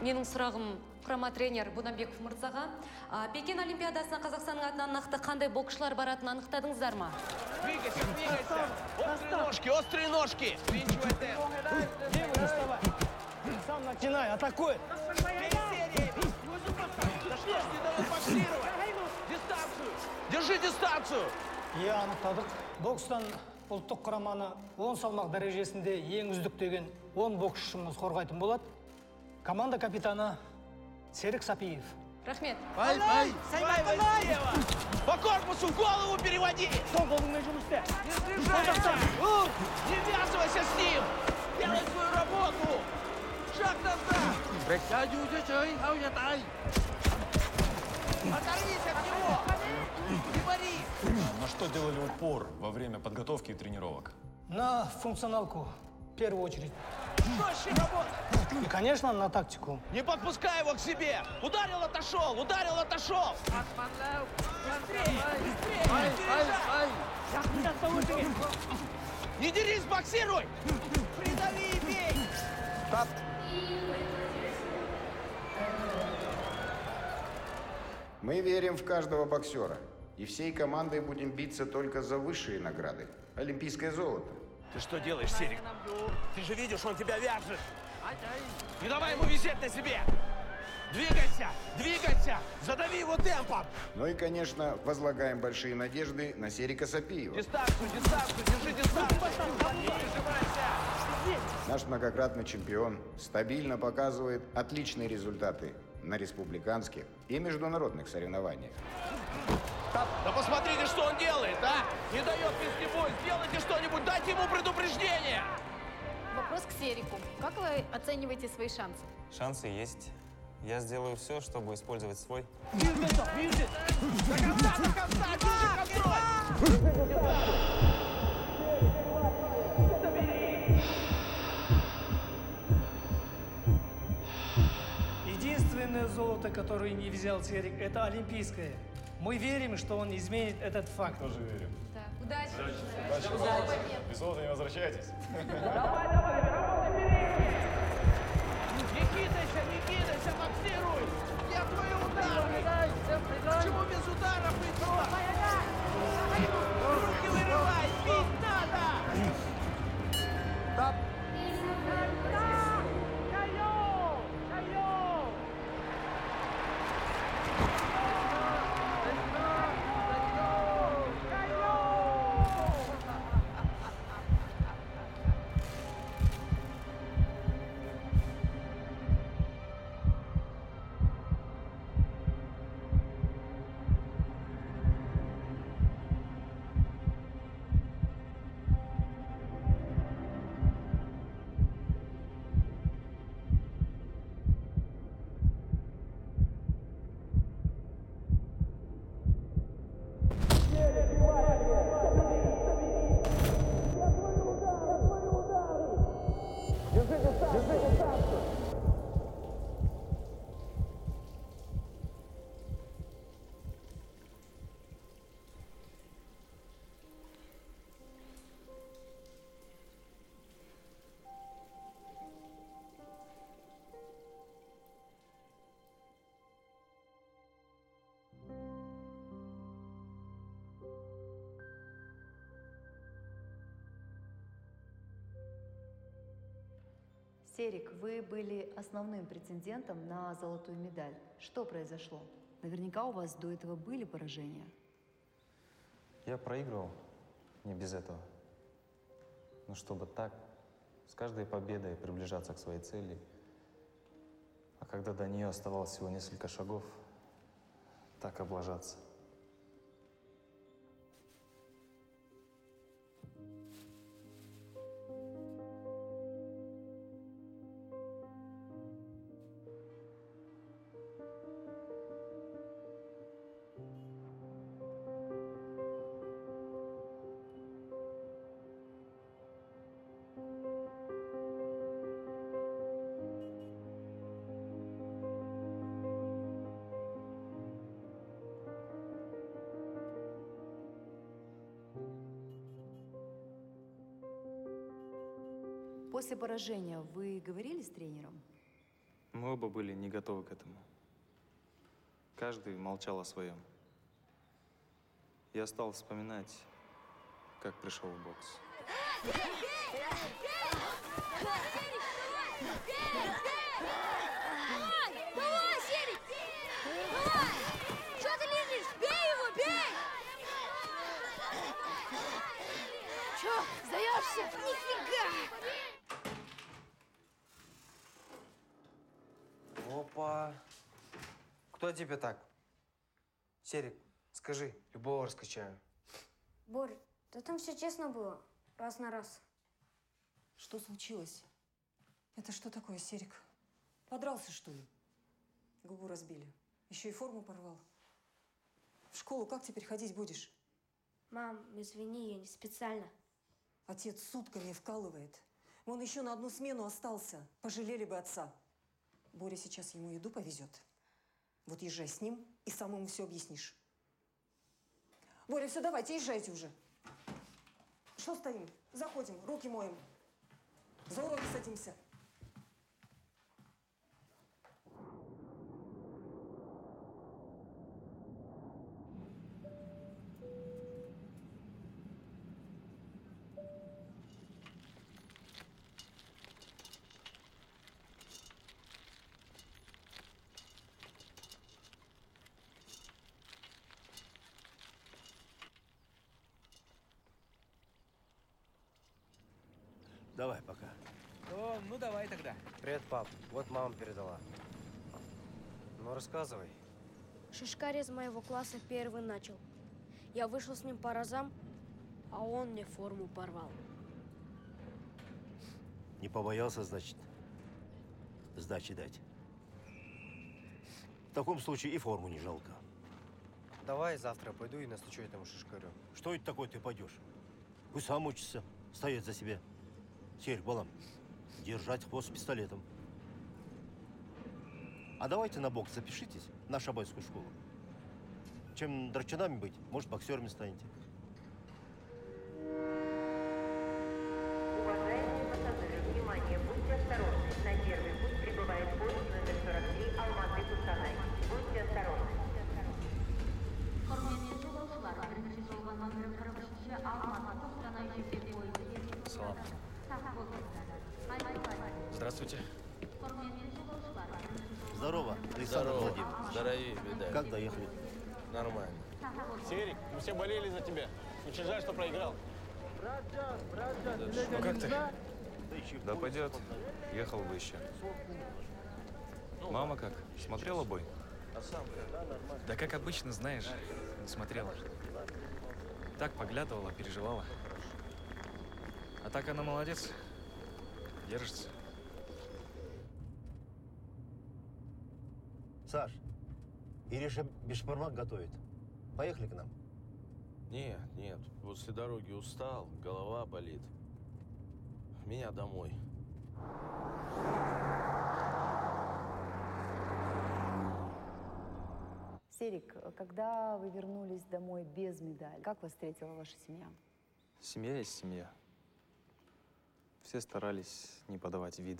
Менің сұрағым құрама тренер Бунабеков Мырзаға. Пекин Олимпиадасына Қазақстанның атынан нақты қандай боксшылар баратынын анықтадыңыздар ма? Двигайся, двигайся! Острые ножки! Свинчивай темп! Сам начинай, атакуй! Да что ж не дает боксировать? Дистанцию! Держи дистанцию! Иә, анықтадық. Бокстан ұлттық құраманы 10 салмақ дәрежесінде ең үздік деген 10 боксшымыз қорғайтын болады. Команда капитаны Серик Сапиев. Рахмет. Ай! Слева! По корпусу голову переводи! Не сближайся! Не ввязывайся с ним! Делай свою работу! Шаг назад! Оторвись от него! Не бори! На что делали упор во время подготовки и тренировок? На функционалку, в первую очередь. Жестче работай! И, конечно, на тактику. Не подпускай его к себе! Ударил, отошел! Ударил, отошел! Быстрее! Быстрее! Не дерись, боксируй! Придави и бей! Мы верим в каждого боксера. И всей командой будем биться только за высшие награды. Олимпийское золото. Ты что делаешь, Серик? Ты же видишь, он тебя вяжет! Не давай ему висеть на себе! Двигайся! Двигайся! Задави его темпом! Ну и, конечно, возлагаем большие надежды на Серика Сапиева. Дистанцию, держи дистанцию! Не прижимайся! Наш многократный чемпион стабильно показывает отличные результаты на республиканских и международных соревнованиях. Да посмотрите, что он делает, а! Не дает вести бой! Сделайте что-нибудь, дайте ему предупреждение! Вопрос к Серику. Как вы оцениваете свои шансы? Шансы есть. Я сделаю все, чтобы использовать свой. До конца! Держи контроль! Единственное золото, которое не взял Серик, это олимпийское. Мы верим, что он изменит этот факт. Тоже верим. Удачи. Удачи. Без золота не возвращайтесь. Не кидайся, боксируй! Я твой удар! Почему без удара идти? Руки вырывай, бить надо! Серик, вы были основным претендентом на золотую медаль. Что произошло? Наверняка у вас до этого были поражения. Я проигрывал, не без этого. Но чтобы так, с каждой победой приближаться к своей цели, а когда до нее оставалось всего несколько шагов, так облажаться. После поражения вы говорили с тренером? Мы оба были не готовы к этому. Каждый молчал о своем. Я стал вспоминать, как пришел в бокс. Давай, Серик! Давай! Что ты лезешь? Бей его, бей! Че, сдаешься? Нифига! Опа! Кто тебе так? Серик, скажи, любого раскачаю. Борь, да там все честно было. Раз на раз. Что случилось? Это что такое, Серик? Подрался, что ли? Губу разбили. Еще и форму порвал. В школу как теперь ходить будешь? Мам, извини, я не специально. Отец сутками вкалывает. Вон еще на одну смену остался. Пожалели бы отца. Боря сейчас ему еду повезет. Вот езжай с ним и сам ему все объяснишь. Боря, все, давайте, езжайте уже. Что стоим? Заходим, руки моем. За уроки садимся. Давай, пока. О, ну давай тогда. Привет, пап. Вот мама передала. Ну, рассказывай. Шишкарь из моего класса первый начал. Я вышел с ним по разам, а он мне форму порвал. Не побоялся, значит, сдачи дать. В таком случае и форму не жалко. Давай завтра пойду и настучу этому шишкарю. Что это такое ты пойдешь? Пусть сам учится, стоять за себя. Серик, балам, держать хвост с пистолетом. А давайте на бокс запишитесь в нашу шабайскую школу. Чем драчунами быть, может, боксерами станете. Уважаемые пассажиры, внимание, будьте осторожны. На первый путь прибывает поезд номер 43 Алматы-Кустанай. Будьте осторожны. Салам. Здравствуйте. Здорово, Александр Владимирович. Здорови, видать. Как доехали? Нормально. Серик, мы все болели за тебя. Очень жаль, что проиграл. Ну как ты? Да пойдет. Ехал бы еще. Мама как? Смотрела бой? Да как обычно, знаешь, не смотрела. Так поглядывала, переживала. А так она молодец. Держится. Саш, Ириша бешбармак готовит. Поехали к нам. Нет, нет, после дороги устал, голова болит. Меня домой. Серик, когда вы вернулись домой без медали, как вас встретила ваша семья? Семья есть семья. Все старались не подавать вида.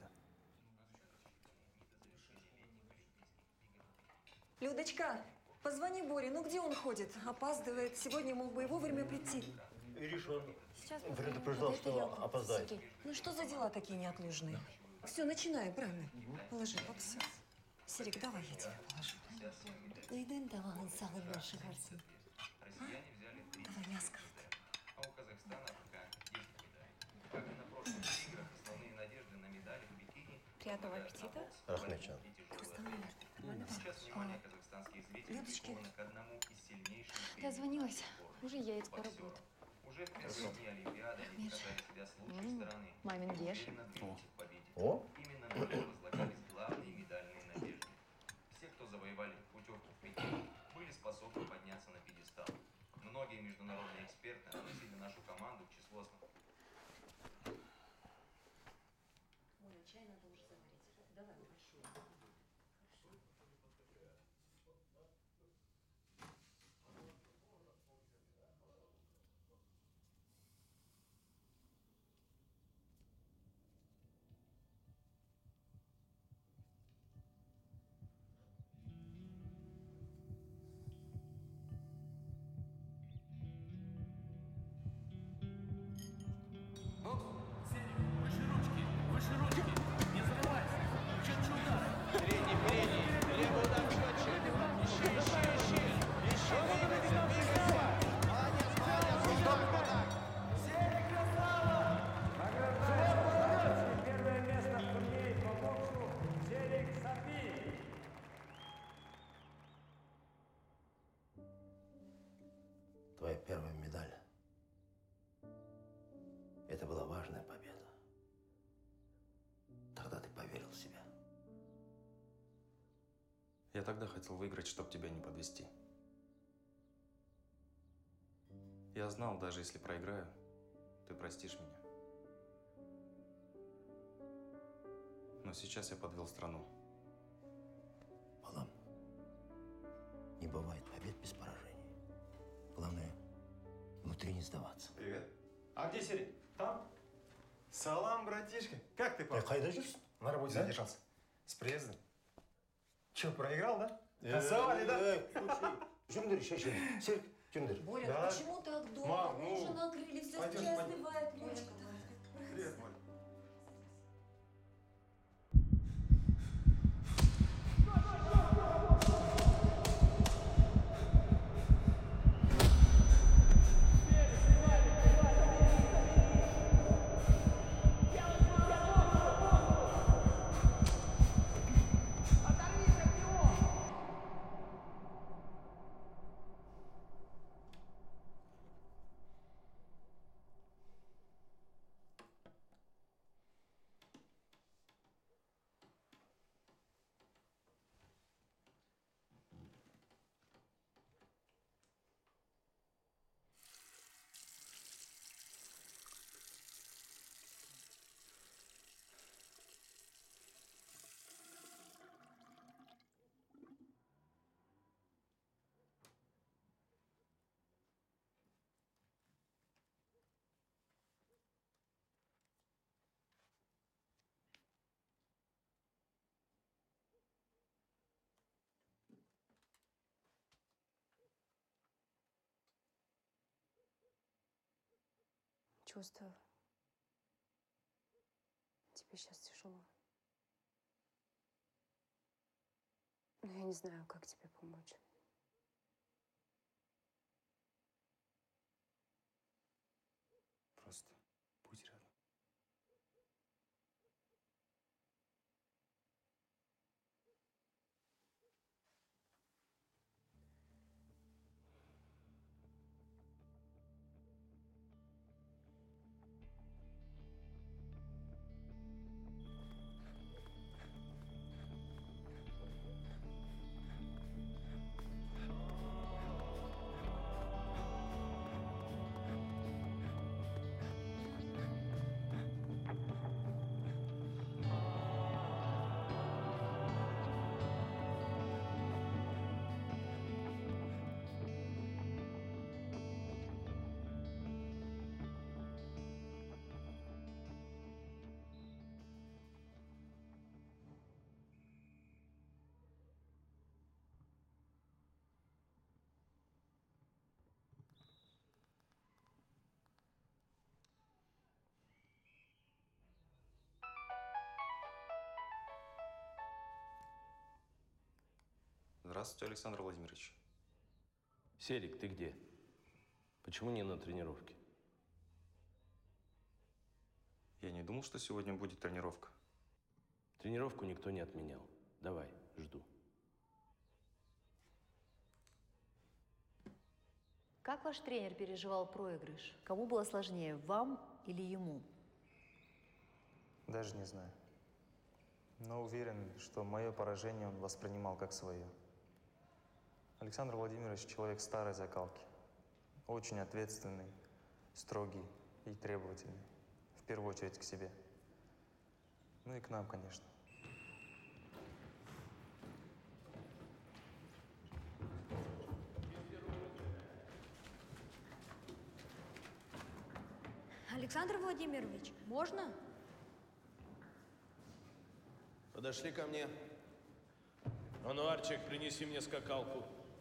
Людочка, позвони Боре. Ну где он ходит? Опаздывает. Сегодня мог бы и вовремя прийти. Ириша, Сейчас предупреждал, что опоздает. Ну что за дела такие неотложные? Все, начинай, правильно? Положи, вот все. Серик, давай я тебя положу. Нeyden devamın sağlığına çıkarsın. Давай, ласково. А у Казахстана пока 10 медалей. Как и на прошлых играх, основные надежды на медали в бикини. Приятного аппетита. Рахметчан. Сейчас внимание казахстанских зрителей Людочки. приковано к одному из сильнейших Дозвонилась. Уже едет по боксеров. работе. Уже в первые дни Олимпиады они показали себя с лучшей стороны. Мамин Геш. Уверенно двигались к победе. О. Именно на них возлагались главные медальные надежды. Все, кто завоевали путевку в Пекин, были способны подняться на пьедестал. Многие международные эксперты относили нашу команду к числу основных. Ой, чай надо уже заварить. Давай, большую. Твоя первая медаль. Это была важная победа. Тогда ты поверил в себя. Я тогда хотел выиграть, чтобы тебя не подвести. Я знал, даже если проиграю, ты простишь меня. Но сейчас я подвел страну. Балам, не бывает побед без поражений. Главное, внутри не сдаваться. Привет. А где Серик? Там? Салам, братишка. Как ты, папа? Қайда жүрсің? На работе Да? задержался. С приездом. Че, проиграл, да? Эй, Касовали, да? Слушай, жүріңдер, шешеміз. Серік, жүріңдер. Боря, Да. почему так долго? Мам, Мы ну, уже накрыли, все пойдем, сейчас пойдем. остывает. Боречка, давай. Привет, Моль. Чувствую. Тебе сейчас тяжело. Но я не знаю, как тебе помочь. Просто будь рядом. Здравствуйте, Александр Владимирович. Серик, ты где? Почему не на тренировке? Я не думал, что сегодня будет тренировка. Тренировку никто не отменял. Давай, жду. Как ваш тренер переживал проигрыш? Кому было сложнее, вам или ему? Даже не знаю. Но уверен, что мое поражение он воспринимал как свое. Александр Владимирович человек старой закалки. Очень ответственный, строгий и требовательный. В первую очередь к себе. Ну и к нам, конечно. Александр Владимирович, можно? Подошли ко мне. Ануарчик, принеси мне скакалку.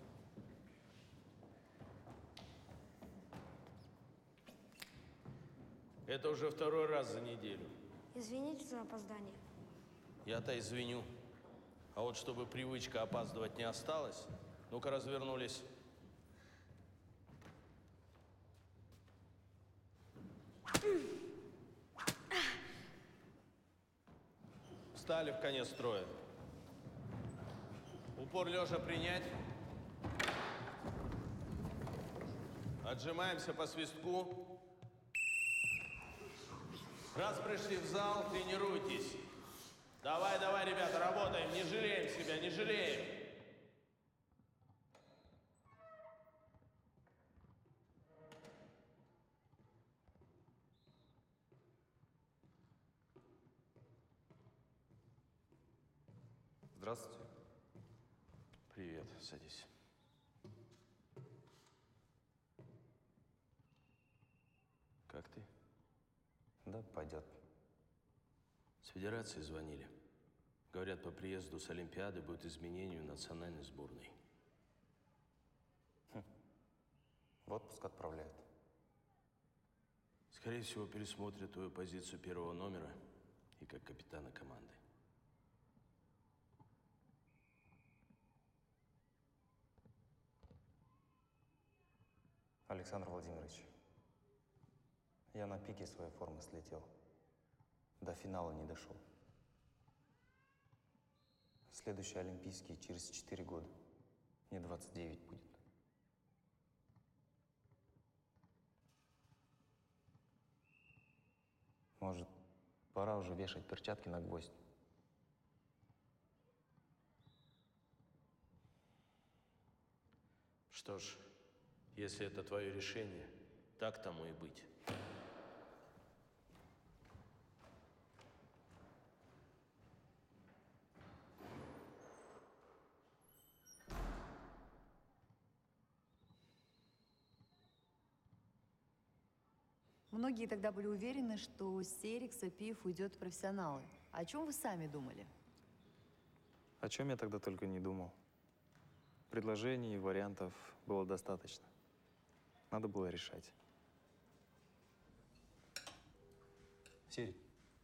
Это уже второй раз за неделю. Извините за опоздание. Я-то извиню. А вот чтобы привычка опаздывать не осталась, ну-ка развернулись. Встали в конец строя. Упор лежа принять. Отжимаемся по свистку. Раз пришли в зал, тренируйтесь. Давай, давай, ребята, работаем, не жалеем себя, не жалеем. Здравствуйте. Привет, садись. Как ты? Да, пойдет. С федерации звонили. Говорят, по приезду с Олимпиады будет изменение в национальной сборной. В отпуск отправляют. Скорее всего, пересмотрят твою позицию первого номера и как капитана команды. Александр Владимирович, я на пике своей формы слетел. До финала не дошел. Следующие Олимпийские через 4 года. Мне 29 будет. Может, пора уже вешать перчатки на гвоздь? Что ж, если это твое решение, так тому и быть. Многие тогда были уверены, что Серик Сапиев уйдет в профессионалы. О чем вы сами думали? О чем я тогда только не думал. Предложений и вариантов было достаточно. Надо было решать. Серик,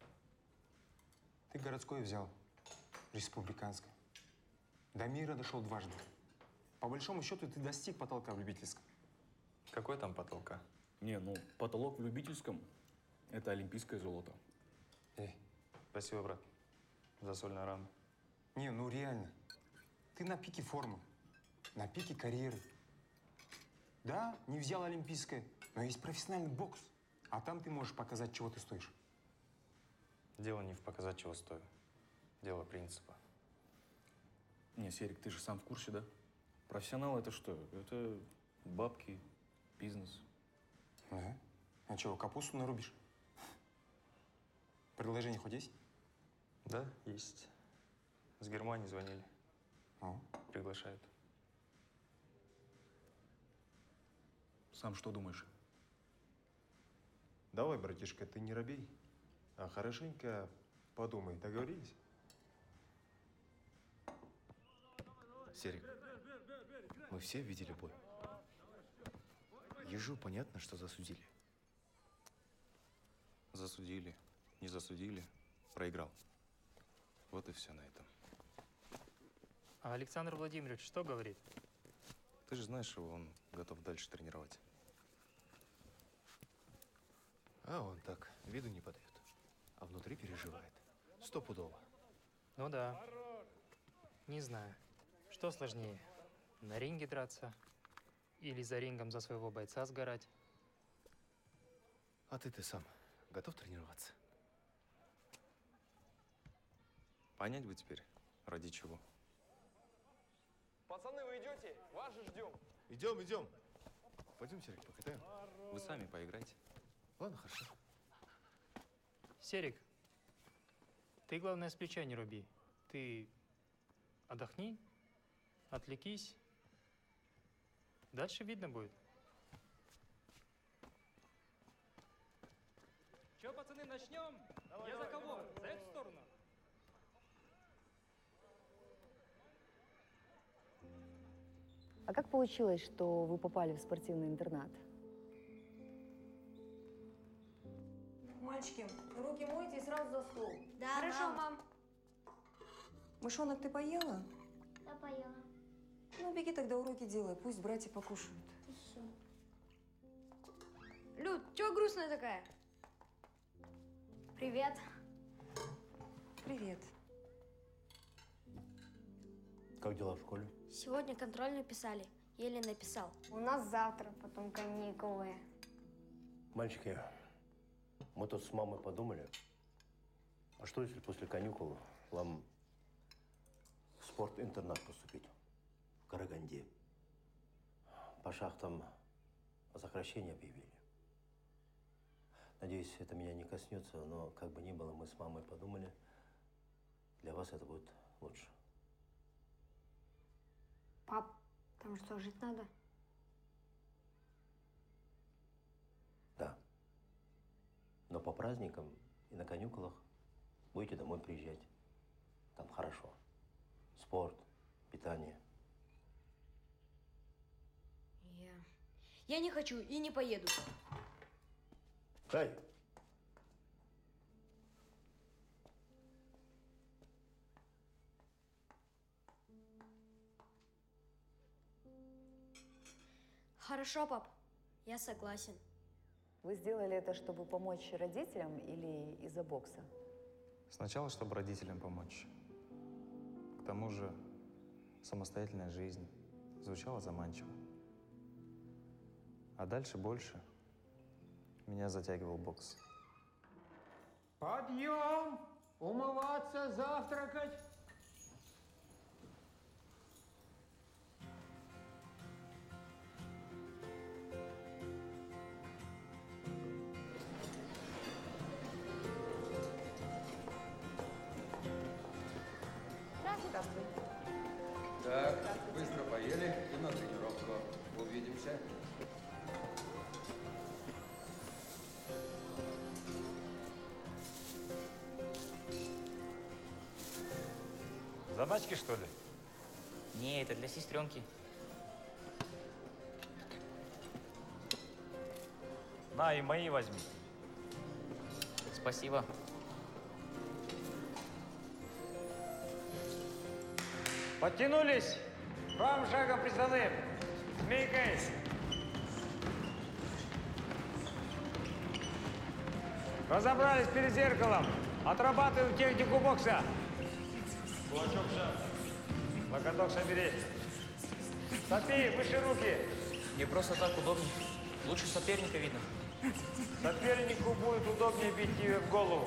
ты городское взял, республиканское. До мира дошел дважды. По большому счету, ты достиг потолка в любительском. Какой там потолка? Не, ну, потолок в любительском – это олимпийское золото. Спасибо, брат, за соль на рану. Не, ну реально. Ты на пике формы, на пике карьеры. Да, не взял олимпийское, но есть профессиональный бокс. А там ты можешь показать, чего ты стоишь. Дело не в показать, чего стою. Дело принципа. Не, Серик, ты же сам в курсе, да? Профессионал – это что? Это бабки, бизнес. Да? А чего, капусту нарубишь? Предложение хоть есть? Да, есть. С Германии звонили. Приглашают. Сам что думаешь? Давай, братишка, ты не робей, а хорошенько подумай. Договорились? Серик, мы все видели бой. Ежу понятно, что засудили. Засудили, не засудили, проиграл. Вот и все на этом. А Александр Владимирович что говорит? Ты же знаешь его, он готов дальше тренировать. А он так, виду не подает. А внутри переживает. Стопудово. Ну да. Не знаю. Что сложнее? На ринге драться? Или за рингом за своего бойца сгорать? А ты сам готов тренироваться? Понять бы теперь, ради чего. Пацаны, вы идете? Вас же ждем. Идем, идем. Пойдем, Серик, покатаем. Вы сами поиграйте. Ладно, хорошо. Серик, ты, главное, с плеча не руби. Ты отдохни, отвлекись. Дальше видно будет. Че, пацаны, начнем? Я за кого? За эту сторону? А как получилось, что вы попали в спортивный интернат? Мальчики, руки мойте и сразу за стол. Да, Хорошо, мам. Мышонок, ты поела? Да, поела. Ну, беги тогда уроки делай, пусть братья покушают. Все. Люд, чего грустная такая? Привет. Привет. Как дела в школе? Сегодня контрольную писали. Еле написал. У нас завтра потом каникулы. Мальчики, мы тут с мамой подумали, а что если после каникул вам в спортинтернат поступить в Караганде? По шахтам о сокращении объявили. Надеюсь, это меня не коснется, но как бы ни было, мы с мамой подумали, для вас это будет лучше. Пап, там что, жить надо? Да. Но по праздникам и на каникулах будете домой приезжать. Там хорошо. Спорт, питание. Я не хочу и не поеду. Эй! Хорошо, пап. Я согласен. Вы сделали это, чтобы помочь родителям или из-за бокса? Сначала, чтобы родителям помочь. К тому же, самостоятельная жизнь звучала заманчиво. А дальше больше меня затягивал бокс. Подъем! Умываться, завтракать! Здравствуй. Так, быстро поели и на тренировку. Увидимся. Заначки, что ли? Не, это для сестренки. На, и мои возьми. Спасибо. Подтянулись. Правым шагом приставным. Змейкой. Разобрались перед зеркалом. Отрабатываем технику бокса. Кулачок сжат. Локоток собери. Стопи, выше руки. Мне просто так удобнее. Лучше соперника видно. Сопернику будет удобнее бить тебе в голову.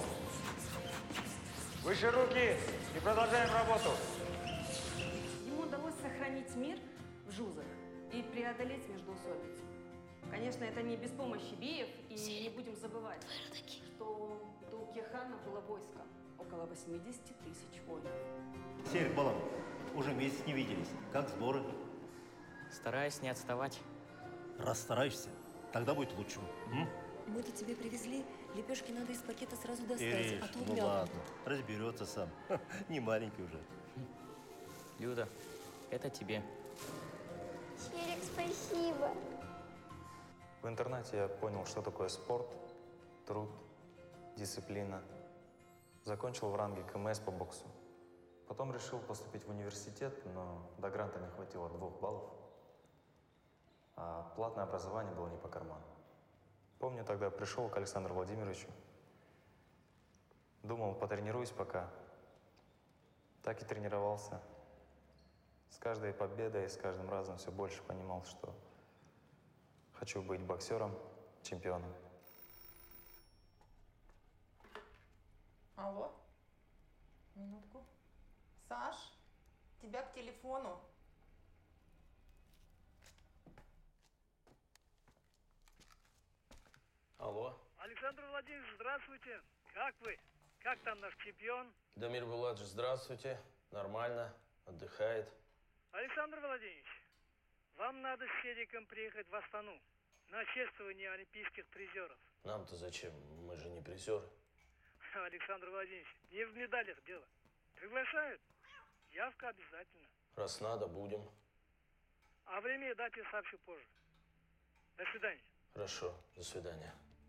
Выше руки и продолжаем работу. Ему удалось сохранить мир в Жузах и преодолеть междоусобицу. Конечно, это не без помощи биев, и не будем забывать, что до Кирхана было войско, около 80 тысяч воинов. Серик, Балам, уже месяц не виделись. Как сборы? Стараюсь не отставать. Раз стараешься, тогда будет лучше. Мы-то тебе привезли, лепешки надо из пакета сразу достать, Ириш, а то ну умякнут. ладно, разберется сам. Не маленький уже. Люда, это тебе. Серик, спасибо. В интернете я понял, что такое спорт, труд, дисциплина. Закончил в ранге КМС по боксу. Потом решил поступить в университет, но до гранта не хватило 2 баллов. А платное образование было не по карману. Помню, тогда пришел к Александру Владимировичу. Думал, потренируюсь пока. Так и тренировался. С каждой победой, с каждым разом все больше понимал, что хочу быть боксером, чемпионом. Алло? Минутку. Саш, тебя к телефону. Алло. Александр Владимирович, здравствуйте. Как вы? Как там наш чемпион? Дамир Буладович, здравствуйте. Нормально. Отдыхает. Александр Владимирович, вам надо с Сериком приехать в Астану на чествование олимпийских призеров. Нам-то зачем? Мы же не призеры. Александр Владимирович, не в медалях дело. Приглашают. Явка обязательно. Раз надо, будем. А время и дате сообщу позже. До свидания. Хорошо. До свидания.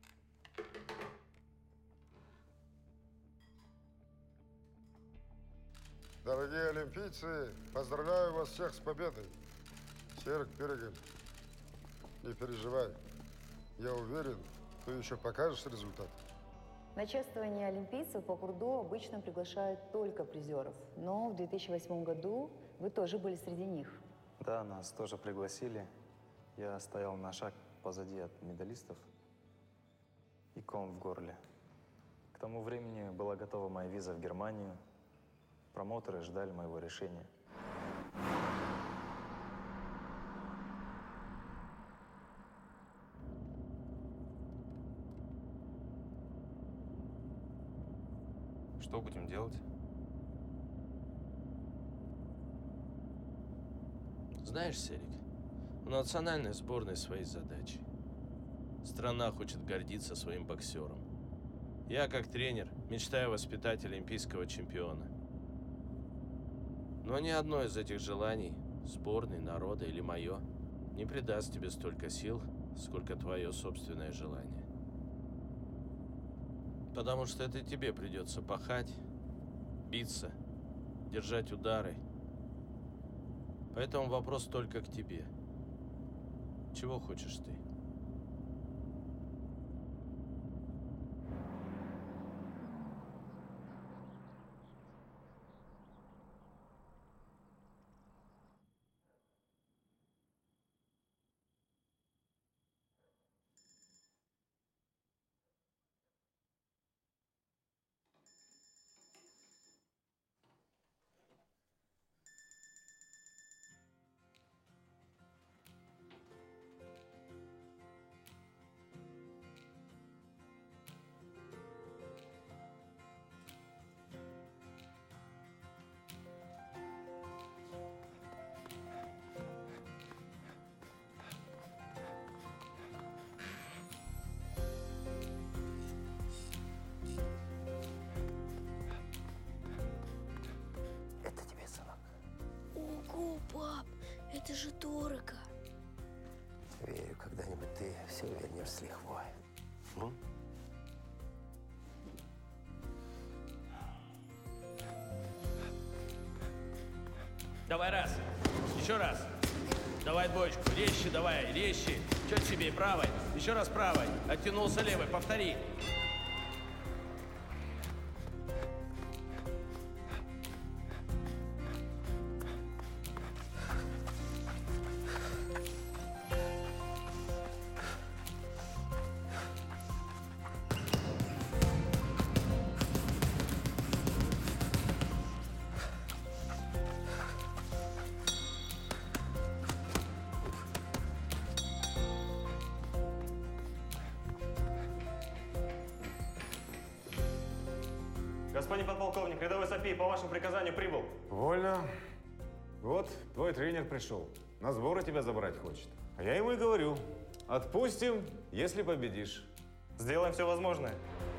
Дорогие олимпийцы, поздравляю вас всех с победой. Серик Перегель, не переживай. Я уверен, ты еще покажешь результат. На чествование олимпийцев по Курдо обычно приглашают только призеров. Но в 2008 году вы тоже были среди них. Да, нас тоже пригласили. Я стоял на шаг позади от медалистов и ком в горле. К тому времени была готова моя виза в Германию. Промоутеры ждали моего решения. Что будем делать? Знаешь, Серик, у национальной сборной свои задачи. Страна хочет гордиться своим боксером. Я, как тренер, мечтаю воспитать олимпийского чемпиона. Но ни одно из этих желаний, сборной, народа или мое, не придаст тебе столько сил, сколько твое собственное желание. Потому что это тебе придется пахать, биться, держать удары. Поэтому вопрос только к тебе. Чего хочешь ты? Ого, пап, это же дорого. Верю, когда-нибудь ты все вернешь с лихвой. Ну? Давай раз. Еще раз. Давай двоечку. Резче давай, резче. Чуть себе, правой. Еще раз правой. Оттянулся левой. Повтори. Господин подполковник, рядовой Софии по вашему приказанию прибыл. Вольно. Вот твой тренер пришел. На сборы тебя забрать хочет. А я ему и говорю, отпустим, если победишь. Сделаем все возможное.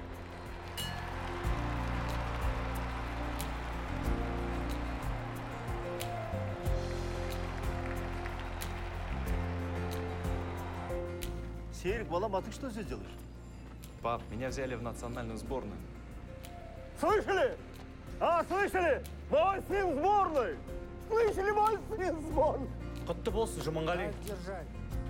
Серик, балам, а ты что здесь делаешь? Пап, меня взяли в национальную сборную. Слышали? Слышали? Мой сын в сборной! Слышали, мой сын в сборной! Құтты болсын, Жұманғали. Держать.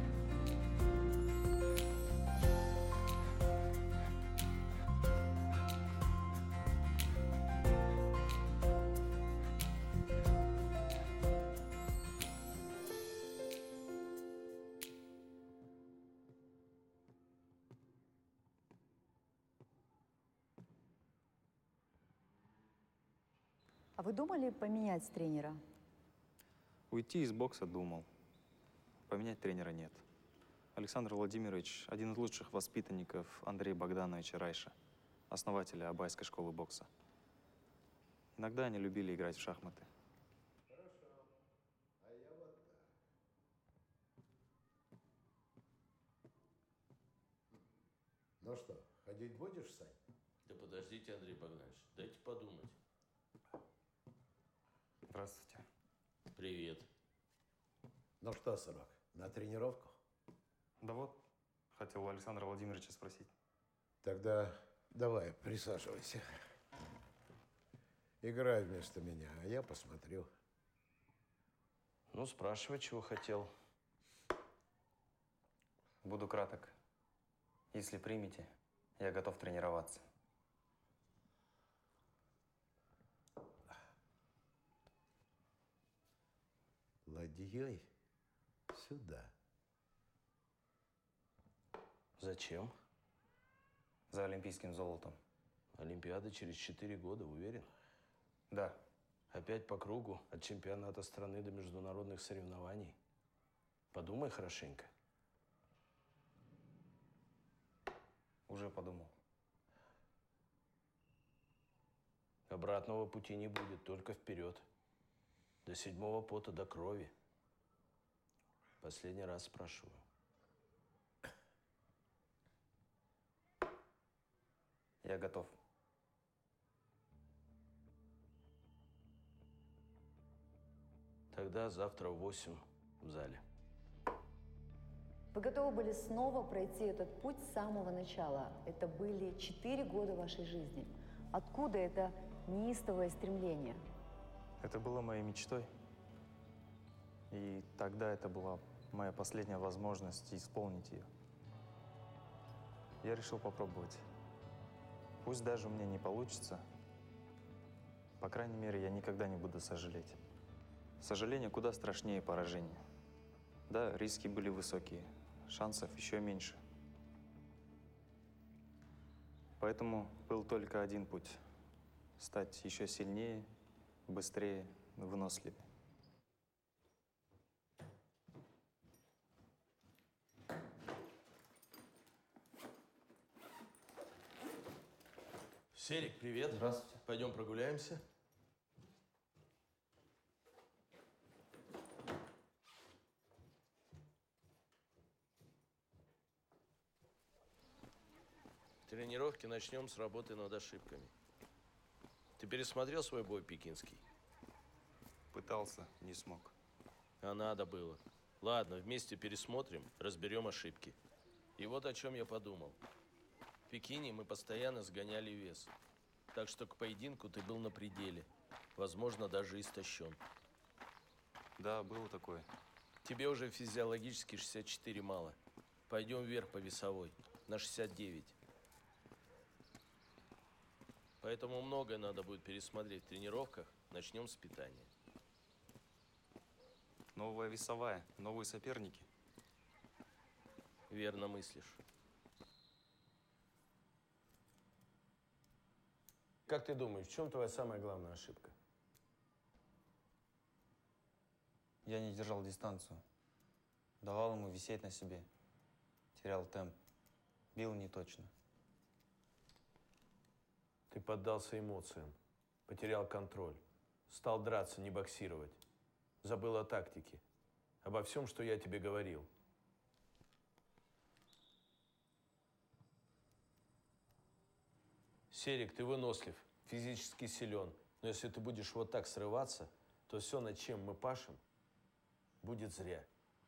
А вы думали поменять тренера? Уйти из бокса думал. Поменять тренера нет. Александр Владимирович – один из лучших воспитанников Андрея Богдановича Райша, основателя Абайской школы бокса. Иногда они любили играть в шахматы. Ну что, ходить будешь, Сань? Да подождите, Андрей Богданович, дайте подумать. Здравствуйте. Привет. Ну что, сынок, на тренировку? Да вот, хотел у Александра Владимировича спросить. Тогда давай, присаживайся. Играй вместо меня, а я посмотрю. Ну, спрашивай, чего хотел. Буду краток. Если примете, я готов тренироваться. Бадьей сюда. Зачем? За олимпийским золотом. Олимпиада через 4 года, уверен? Да. Опять по кругу, от чемпионата страны до международных соревнований. Подумай хорошенько. Уже подумал. Обратного пути не будет, только вперед. До 7-го пота, до крови. Последний раз спрашиваю. Я готов. Тогда завтра в 8 в зале. Вы готовы были снова пройти этот путь с самого начала. Это были 4 года вашей жизни. Откуда это неистовое стремление? Это было моей мечтой. И тогда это была моя последняя возможность исполнить ее. Я решил попробовать. Пусть даже у меня не получится, по крайней мере, я никогда не буду сожалеть. Сожаление куда страшнее поражения. Да, риски были высокие, шансов еще меньше. Поэтому был только один путь – стать еще сильнее, быстрее, выносливее. Серик, привет. Здравствуйте. Пойдем прогуляемся. Тренировки начнем с работы над ошибками. Ты пересмотрел свой бой пекинский? Пытался, не смог. А надо было. Ладно, вместе пересмотрим, разберем ошибки. И вот о чем я подумал. В Пекине мы постоянно сгоняли вес. Так что к поединку ты был на пределе. Возможно, даже истощен. Да, было такое. Тебе уже физиологически 64 мало. Пойдем вверх по весовой, на 69. Поэтому многое надо будет пересмотреть в тренировках. Начнем с питания. Новая весовая, новые соперники. Верно мыслишь. Как ты думаешь, в чем твоя самая главная ошибка? Я не держал дистанцию. Давал ему висеть на себе. Терял темп. Бил не точно. Ты поддался эмоциям, потерял контроль, стал драться, не боксировать. Забыл о тактике, обо всем, что я тебе говорил. Серик, ты вынослив, физически силен, но если ты будешь вот так срываться, то все, над чем мы пашем, будет зря.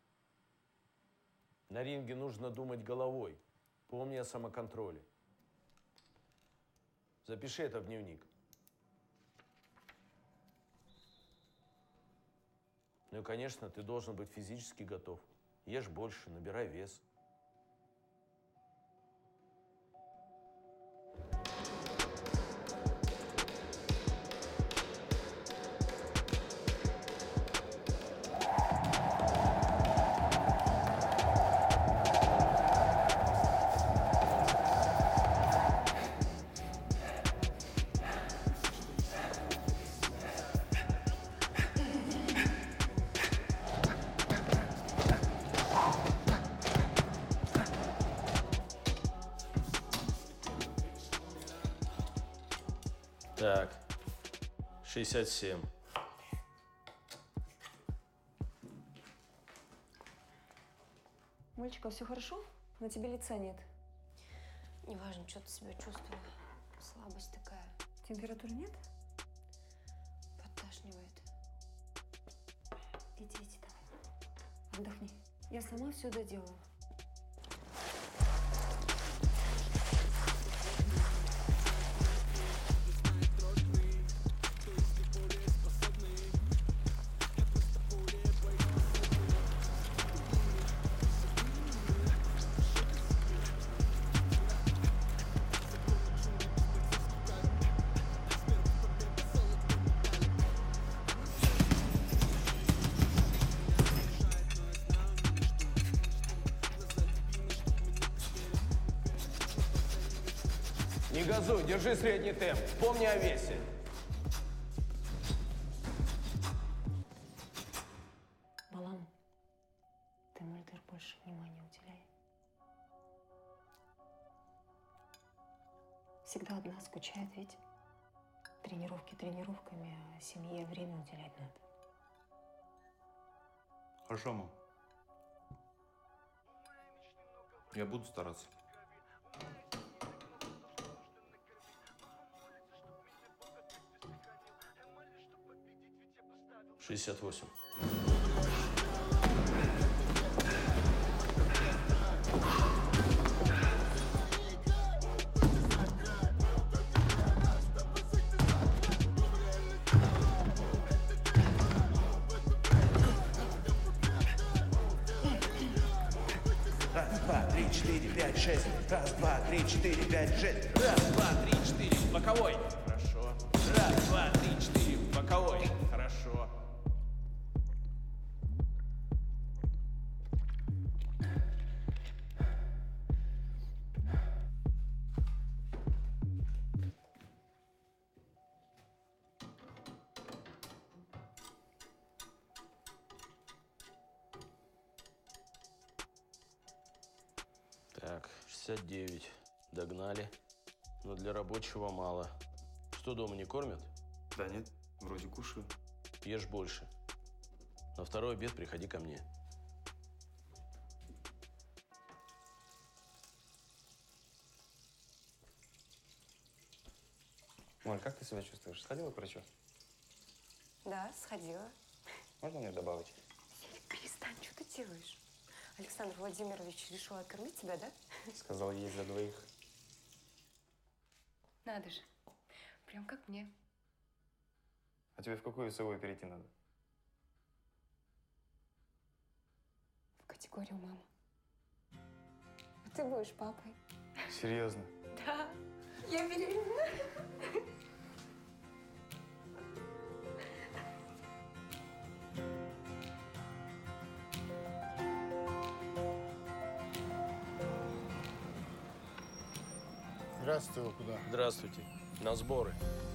На ринге нужно думать головой, помни о самоконтроле. Запиши это в дневник. Ну и, конечно, ты должен быть физически готов. Ешь больше, набирай вес. Так, 67. Мальчика, все хорошо? На тебе лица нет. Неважно, что ты себя чувствую. Слабость такая. Температуры нет? Подташнивает. Иди, давай. Отдохни. Я сама все доделаю. Не газуй, держи средний темп. Помни о весе. Балам, ты Мульдер больше внимания уделяй. Всегда одна скучает, ведь тренировки тренировками, а семье время уделять надо. Хорошо, мам. Я буду стараться. Шестьдесят 68. Раз, два, три, четыре, пять, шесть. Раз, два, три, четыре, пять, шесть. Раз, два, три, четыре. Боковой. Хорошо. Раз, два, три, четыре. Боковой. Хорошо. Так, 69. Догнали. Но для рабочего мало. Что, дома не кормят? Да нет, вроде кушаю. Ешь больше. На второй обед приходи ко мне. Моль, как ты себя чувствуешь? Сходила к врачу? Да, сходила. Можно мне добавить? Серик, перестань, что ты делаешь? Александр Владимирович решил откормить тебя, да? Сказал, есть за двоих. Надо же. Прям как мне. А тебе в какую весовую перейти надо? В категорию мама. А ты будешь папой. Серьезно? Да, я беременна. Здравствуйте, вы куда? Здравствуйте. На сборы.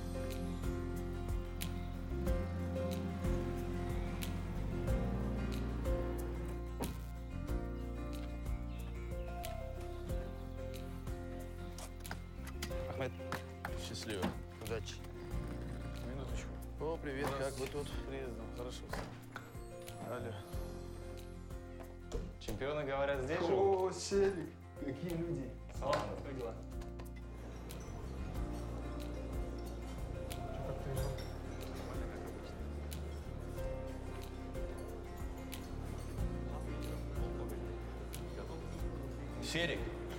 Ахмед. Счастливо. Удачи. Минуточку. О, привет, как вы тут? Приездом, хорошо все. Алло. Чемпионы, говорят, здесь живут? О, Серик, какие люди. Слава, как дела? Серик.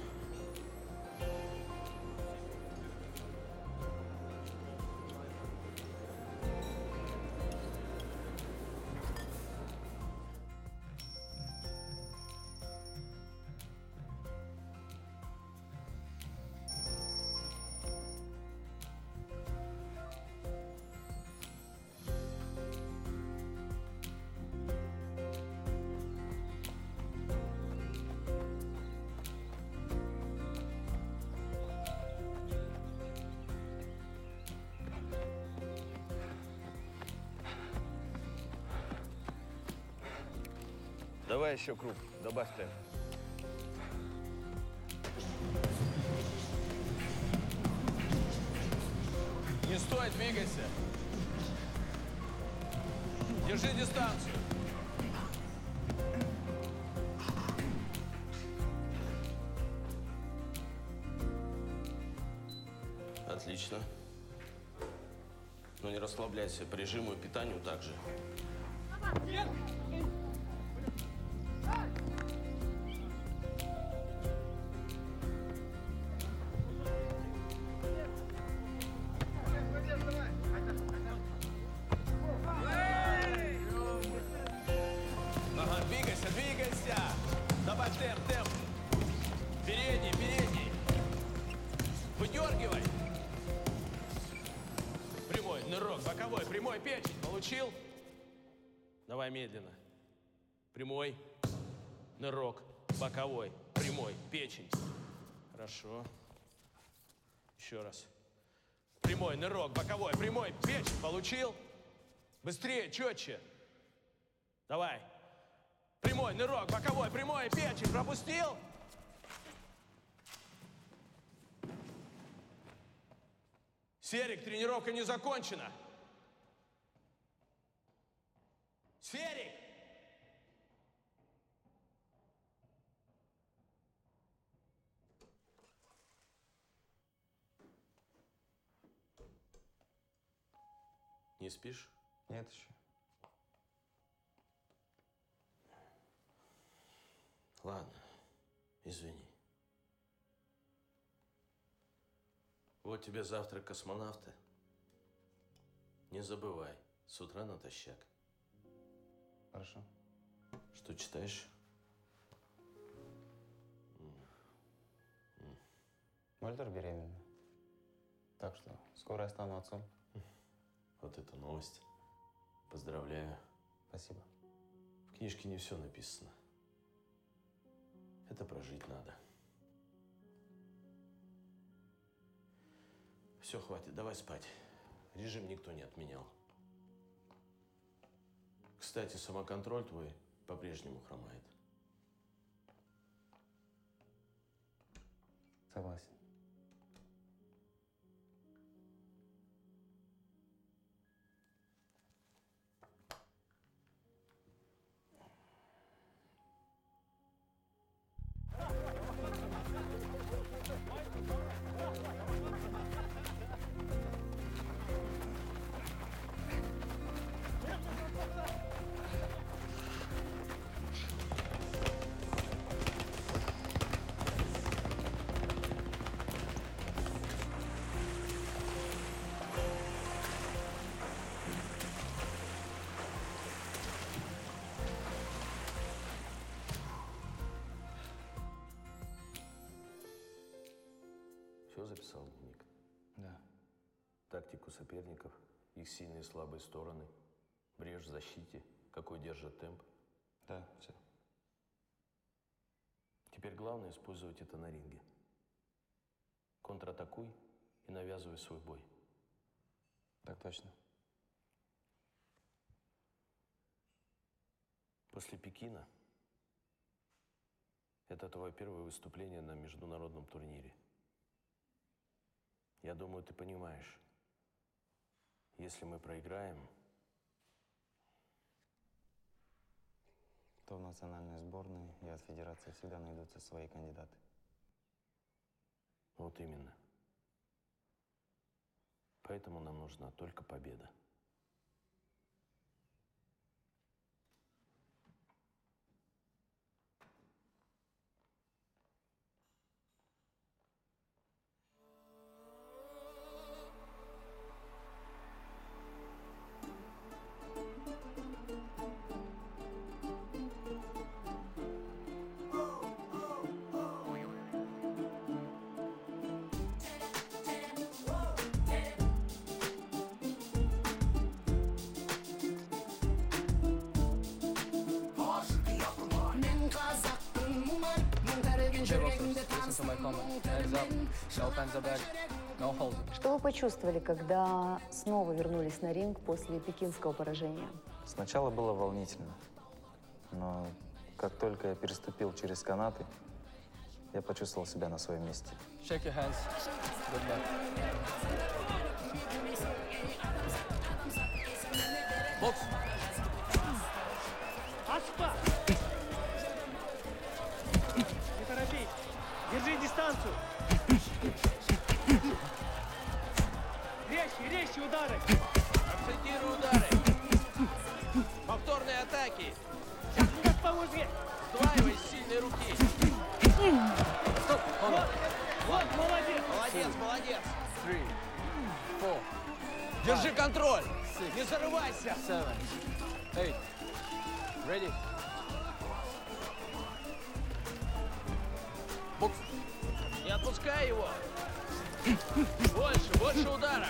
Давай еще круг, добавь темп. Не стой, двигайся. Держи дистанцию. Отлично. Но не расслабляйся. По режиму и питанию также. Ага, двигайся, двигайся! Добавь темп, темп! Передний, передний! Выдергивай! Прямой, нырок, боковой, прямой, печень. Получил? Давай медленно. Прямой, нырок, боковой, прямой, печень. Хорошо. Еще раз. Прямой, нырок, боковой, прямой, печень, получил? Быстрее, четче. Давай. Прямой, нырок, боковой, прямой, печень, пропустил? Серик, тренировка не закончена. Серик! Не спишь? Нет еще. Ладно, извини. Вот тебе завтрак космонавта. Не забывай, с утра натощак. Хорошо. Что читаешь? Мольдер беременна. Так что скоро я стану отцом. Вот это новость. Поздравляю. Спасибо. В книжке не все написано. Это прожить надо. Все, хватит, давай спать. Режим никто не отменял. Кстати, самоконтроль твой по-прежнему хромает. Согласен. Все записал, дневник? Да. Тактику соперников, их сильные и слабые стороны, брешь в защите, какой держит темп. Да, все. Теперь главное использовать это на ринге. Контратакуй и навязывай свой бой. Так точно. После Пекина это твое первое выступление на международном турнире. Я думаю, ты понимаешь, если мы проиграем, то в национальной сборной и от федерации всегда найдутся свои кандидаты. Вот именно. Поэтому нам нужна только победа. Что вы почувствовали, когда снова вернулись на ринг после пекинского поражения? Сначала было волнительно, но как только я переступил через канаты, я почувствовал себя на своем месте. Shake your hands. Good luck. Бокс! Аспа! Не торопись! Держи дистанцию! Резче, резче удары! Акцентируй удары! Повторные атаки! Как по мужье! Сдваивай с сильной руки! Стоп! Вот, молодец! Молодец, молодец! 3, 4. Держи контроль! Не зарывайся! 7, 8. Ready? Бокс! Не отпускай его! Больше, больше удара!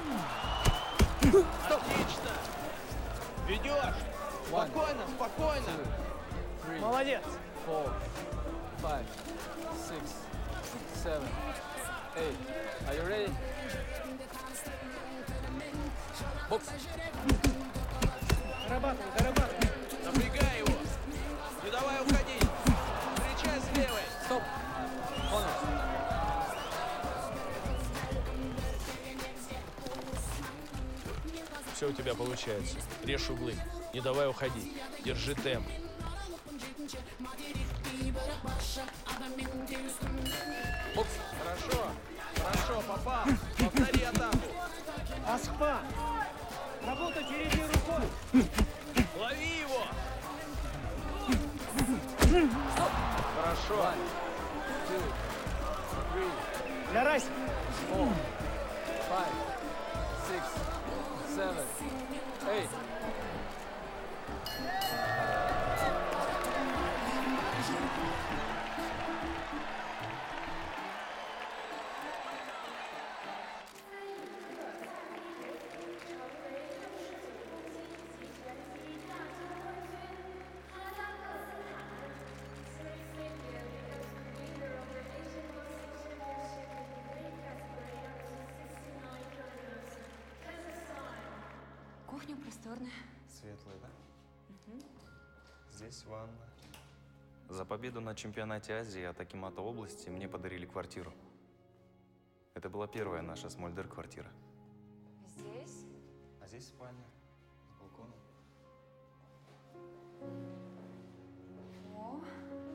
Отлично! Ведешь! Спокойно, спокойно! Молодец! 4, 5, 6, 7, Hey, are you ready? Бокс. Дорабатывай, дорабатывай. Напрягай его. Не давай уходить. Встречай с левой. Стоп. Он. Все у тебя получается. Режь углы. Не давай уходить. Держи темп. Бокс. Хорошо. Хорошо, попал. Повтори атаку. Аспа! Работай впереди рукой! Лови его. Хорошо. One, two, three. Для Раси! 4, 5, 6, 7, 8. Кухня просторная. Светлый, да? Здесь ванна. За победу на чемпионате Азии от Акимата области мне подарили квартиру. Это была первая наша Смольдер-квартира. Здесь? А здесь спальня с балконом. О,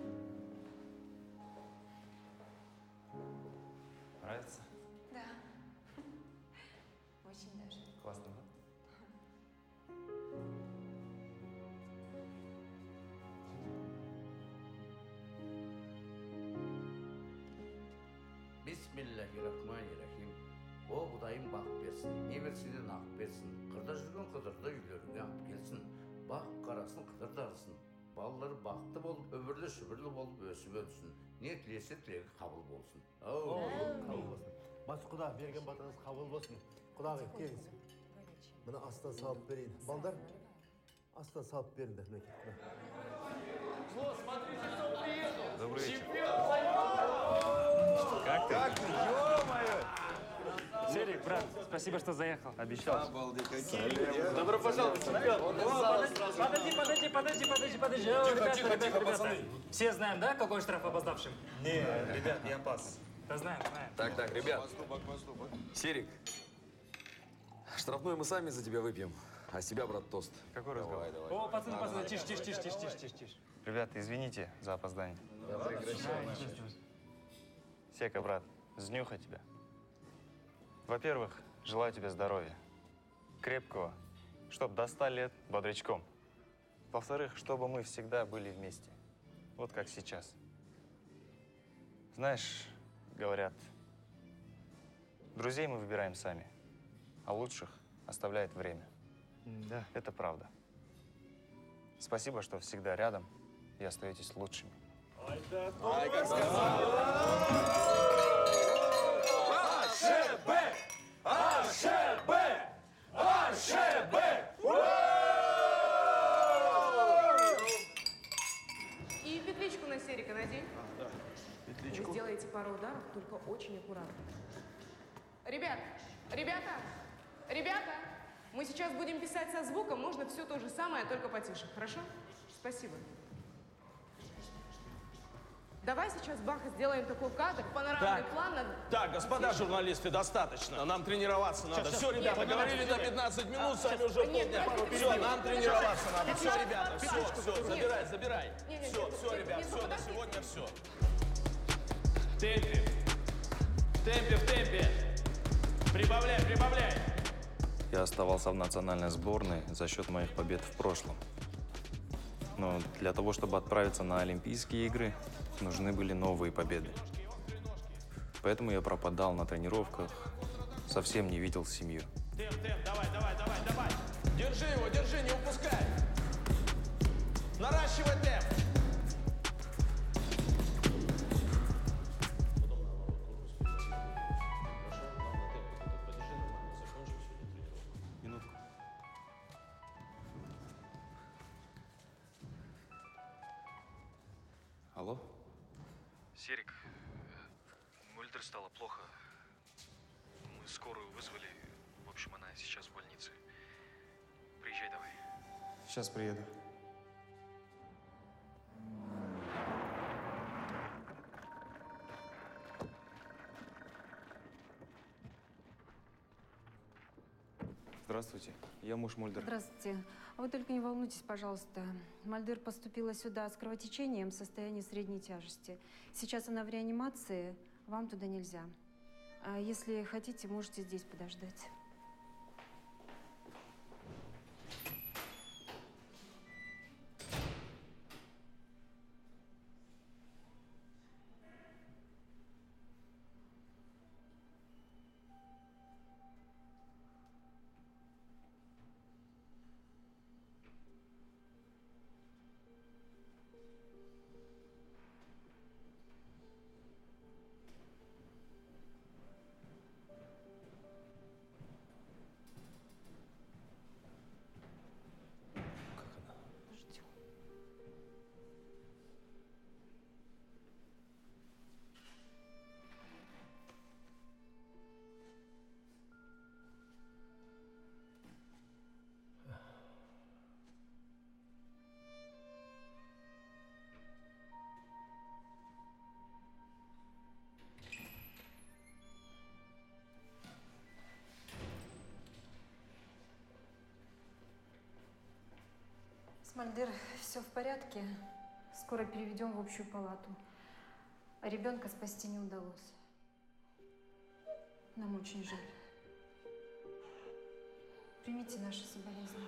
Нравится? да. Очень даже. Классно, да? Bismillahirrahmanirrahim. O Құдайым бақ берсін, не берседен ақ берсін. Қырда жүрген қыдырды үйлеріңе ап келсін. Бақ қарасын, қыдыр дарысын. Балалары бақытты болып, өбірлі шүбірлі болып өсіп өнсін. Не тілесе тілегі қабыл болсын. Қабыл болсын. Бас құда, берген батаңыз қабыл болсын. Құдағи, келіңіз. Мына астан салып берейін. Балдар, астан салып беріңдер. Добрый вечер. Как ты? Ё-моё! Серик, брат, спасибо, что заехал. Обещал. Обалдеть, какие! Добро пожаловать, чемпион. Подожди. Ребята. Все знаем, да, какой штраф опоздавшим? Не, ребят, я пас. Да знаем. Так, ребят. Серик, штрафной мы сами за тебя выпьем, а с тебя, брат, тост. Какой разговор? О, пацаны, тише. Ребята, извините за опоздание. Я прекращаю. Сека, брат, сднюха тебя. Во-первых, желаю тебе здоровья. Крепкого, чтоб до 100 лет бодрячком. Во-вторых, чтобы мы всегда были вместе. Вот как сейчас. Знаешь, говорят, друзей мы выбираем сами, а лучших оставляет время. Да. Это правда. Спасибо, что всегда рядом и остаетесь лучшими. Ай, как сказал! АШБ! И петличку на Серика надень. Да, Вы сделаете пару ударов, только очень аккуратно. Ребята, мы сейчас будем писать со звуком, можно все то же самое, только потише, хорошо? Спасибо. Давай сейчас, Баха, сделаем такой кадр, панорамный план. Так, господа журналисты, достаточно. Нам тренироваться надо. Все, ребята, говорили на 15 минут, сами уже полдня. Все, нам тренироваться надо. Все, ребята, все, забирай. Все, ребят, все, на сегодня все. В темпе. Прибавляй. Я оставался в национальной сборной за счет моих побед в прошлом. Но для того, чтобы отправиться на Олимпийские игры, нужны были новые победы. Поэтому я пропадал на тренировках, совсем не видел семью. Темп, давай. Держи его, не упускай. Наращивай темп. Минутку. Алло? Серик, Мульдер стало плохо. скорую вызвали. В общем, она сейчас в больнице. Приезжай давай. Сейчас приеду. Здравствуйте, я муж Мульдера. Здравствуйте. А вы только не волнуйтесь, пожалуйста. Мальдер поступила сюда с кровотечением в состоянии средней тяжести. Сейчас она в реанимации, вам туда нельзя. А если хотите, можете здесь подождать. Мальдер, все в порядке. Скоро переведем в общую палату. А ребенка спасти не удалось. Нам очень жаль. Примите наши соболезнования.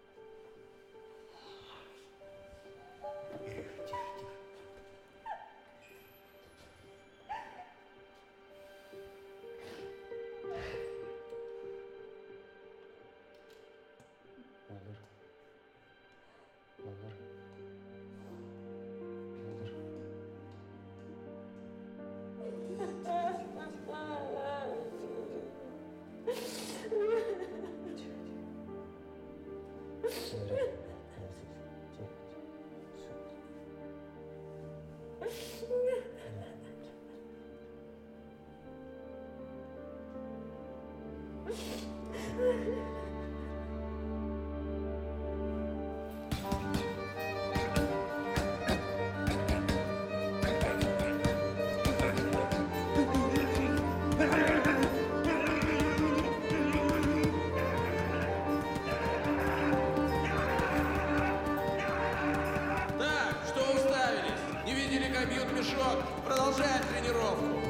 Продолжаем тренировку.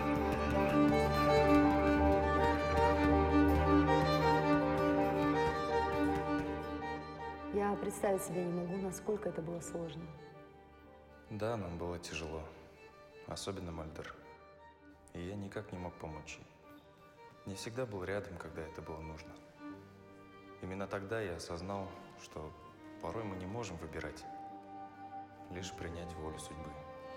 Я представить себе не могу, насколько это было сложно. Да, нам было тяжело. Особенно Мальдер. И я никак не мог помочь ей. Не всегда был рядом, когда это было нужно. Именно тогда я осознал, что порой мы не можем выбирать, лишь принять волю судьбы.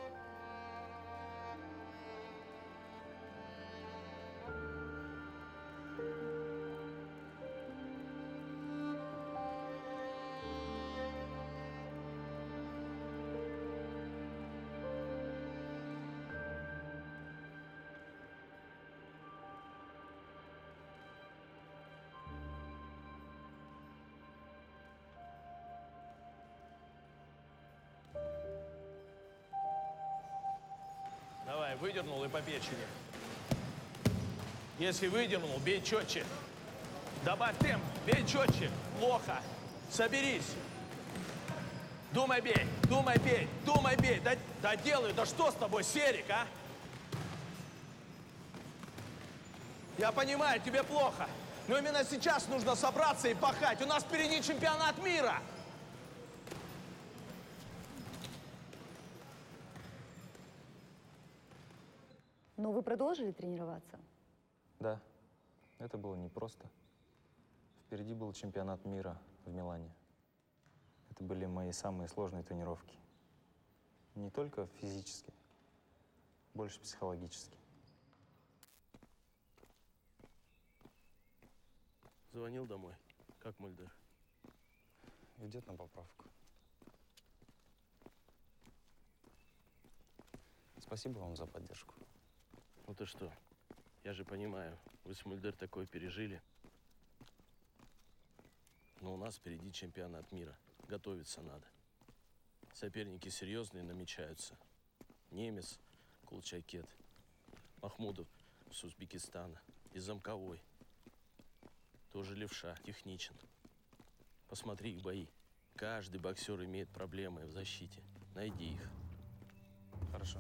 Давай, выдернул и по печени. Если выдернул, бей четче. Добавь темп, бей четче. Плохо. Соберись. Думай, бей, думай, бей, думай, бей. Да делай, да что с тобой, Серик, а? Я понимаю, тебе плохо. Но именно сейчас нужно собраться и пахать. У нас впереди чемпионат мира. Но вы продолжили тренироваться? Да, это было непросто. Впереди был чемпионат мира в Милане. Это были мои самые сложные тренировки. Не только физически, больше психологически. Звонил домой. Как Мульдер? Идет на поправку. Спасибо вам за поддержку. Ну ты что, Я же понимаю, вы с Мульдер такое пережили. Но у нас впереди чемпионат мира. Готовиться надо. Соперники серьезные намечаются. Немец, Кулчакет, Махмудов с Узбекистана и Замковой. Тоже левша, техничен. Посмотри их бои. Каждый боксер имеет проблемы в защите. Найди их. Хорошо.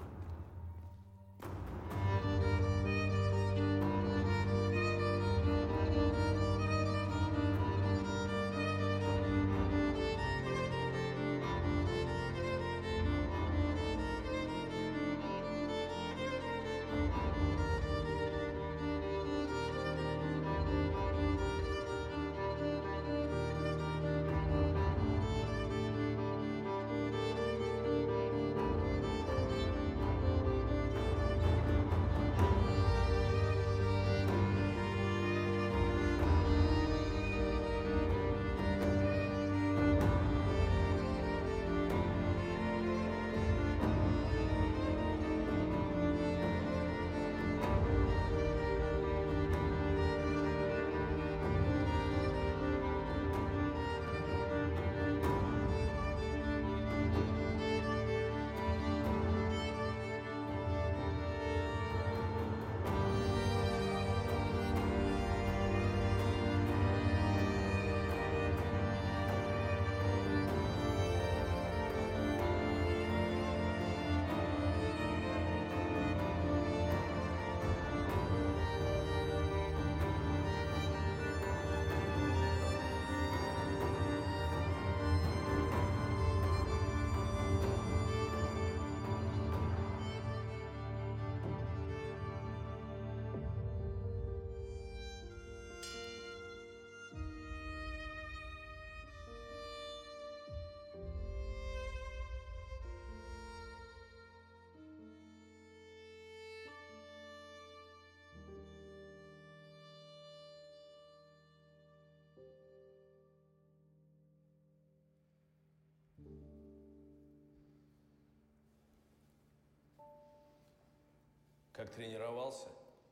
Как тренировался,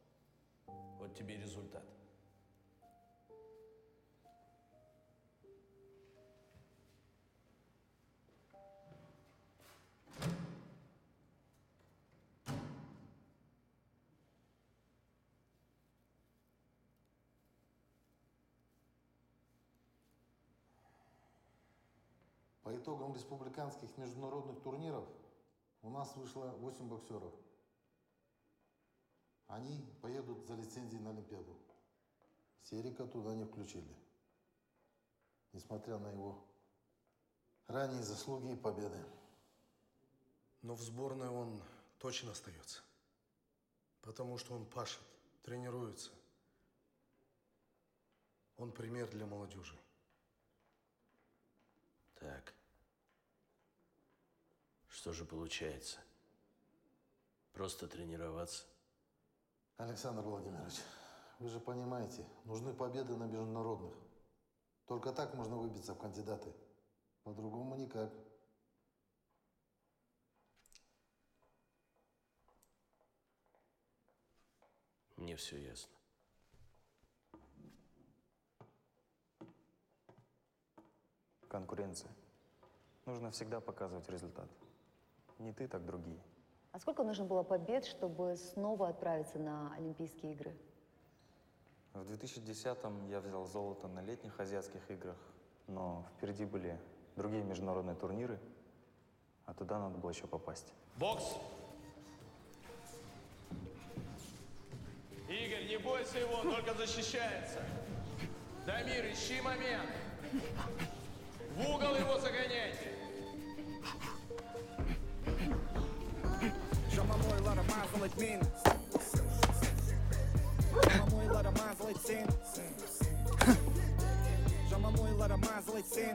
вот тебе и результат. По итогам республиканских международных турниров у нас вышло 8 боксеров. Они поедут за лицензией на Олимпиаду. Серика туда не включили. Несмотря на его ранние заслуги и победы. Но в сборной он точно остается. Потому что он пашет, тренируется. Он пример для молодежи. Так. Что же получается? Просто тренироваться? Александр Владимирович, вы же понимаете, нужны победы на международных. Только так можно выбиться в кандидаты. По-другому никак. Мне все ясно. Конкуренция. Нужно всегда показывать результат. Не ты, так другие. А сколько нужно было побед, чтобы снова отправиться на Олимпийские игры? В 2010-м я взял золото на летних азиатских играх, но впереди были другие международные турниры, а туда надо было еще попасть. Бокс! Игорь, не бойся его, он только защищается. Дамир, ищи момент. В угол его загоняйте. Жамамойлар мазалать мин. Жамамойлар мазалать сын. Жамамойлар мазалать сын.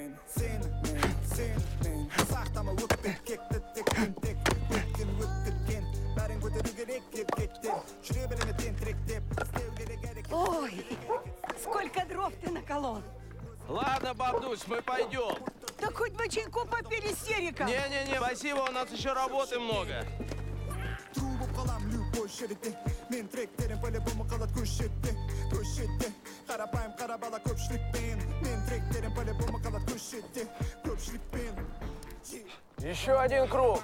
Сын. Сахтама өкпен кекті тектен тек. Өткен өткіткен. Бәрін көтеру керек кеп-кеттен. Жүре беремі тентіректеп. Ой, сколько дров ты наколол. Ладно, бабнусь, мы пойдем. Да хоть бы чайку попили с Сериком. Не-не-не, спасибо, у нас еще работы много. Трубу қалам любой жерде. Мен тректерім по-любому қалады көшетте Қарапайым қара бала көпшілікпен Мен тректерім по-любому қалады көшетте көпшілікпен Еще один круг.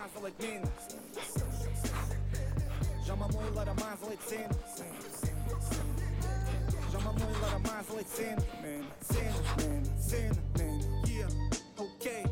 Жаман ойлары мазалайды сен Жаман ойлары мазалайды сен Мен Yeah, okay,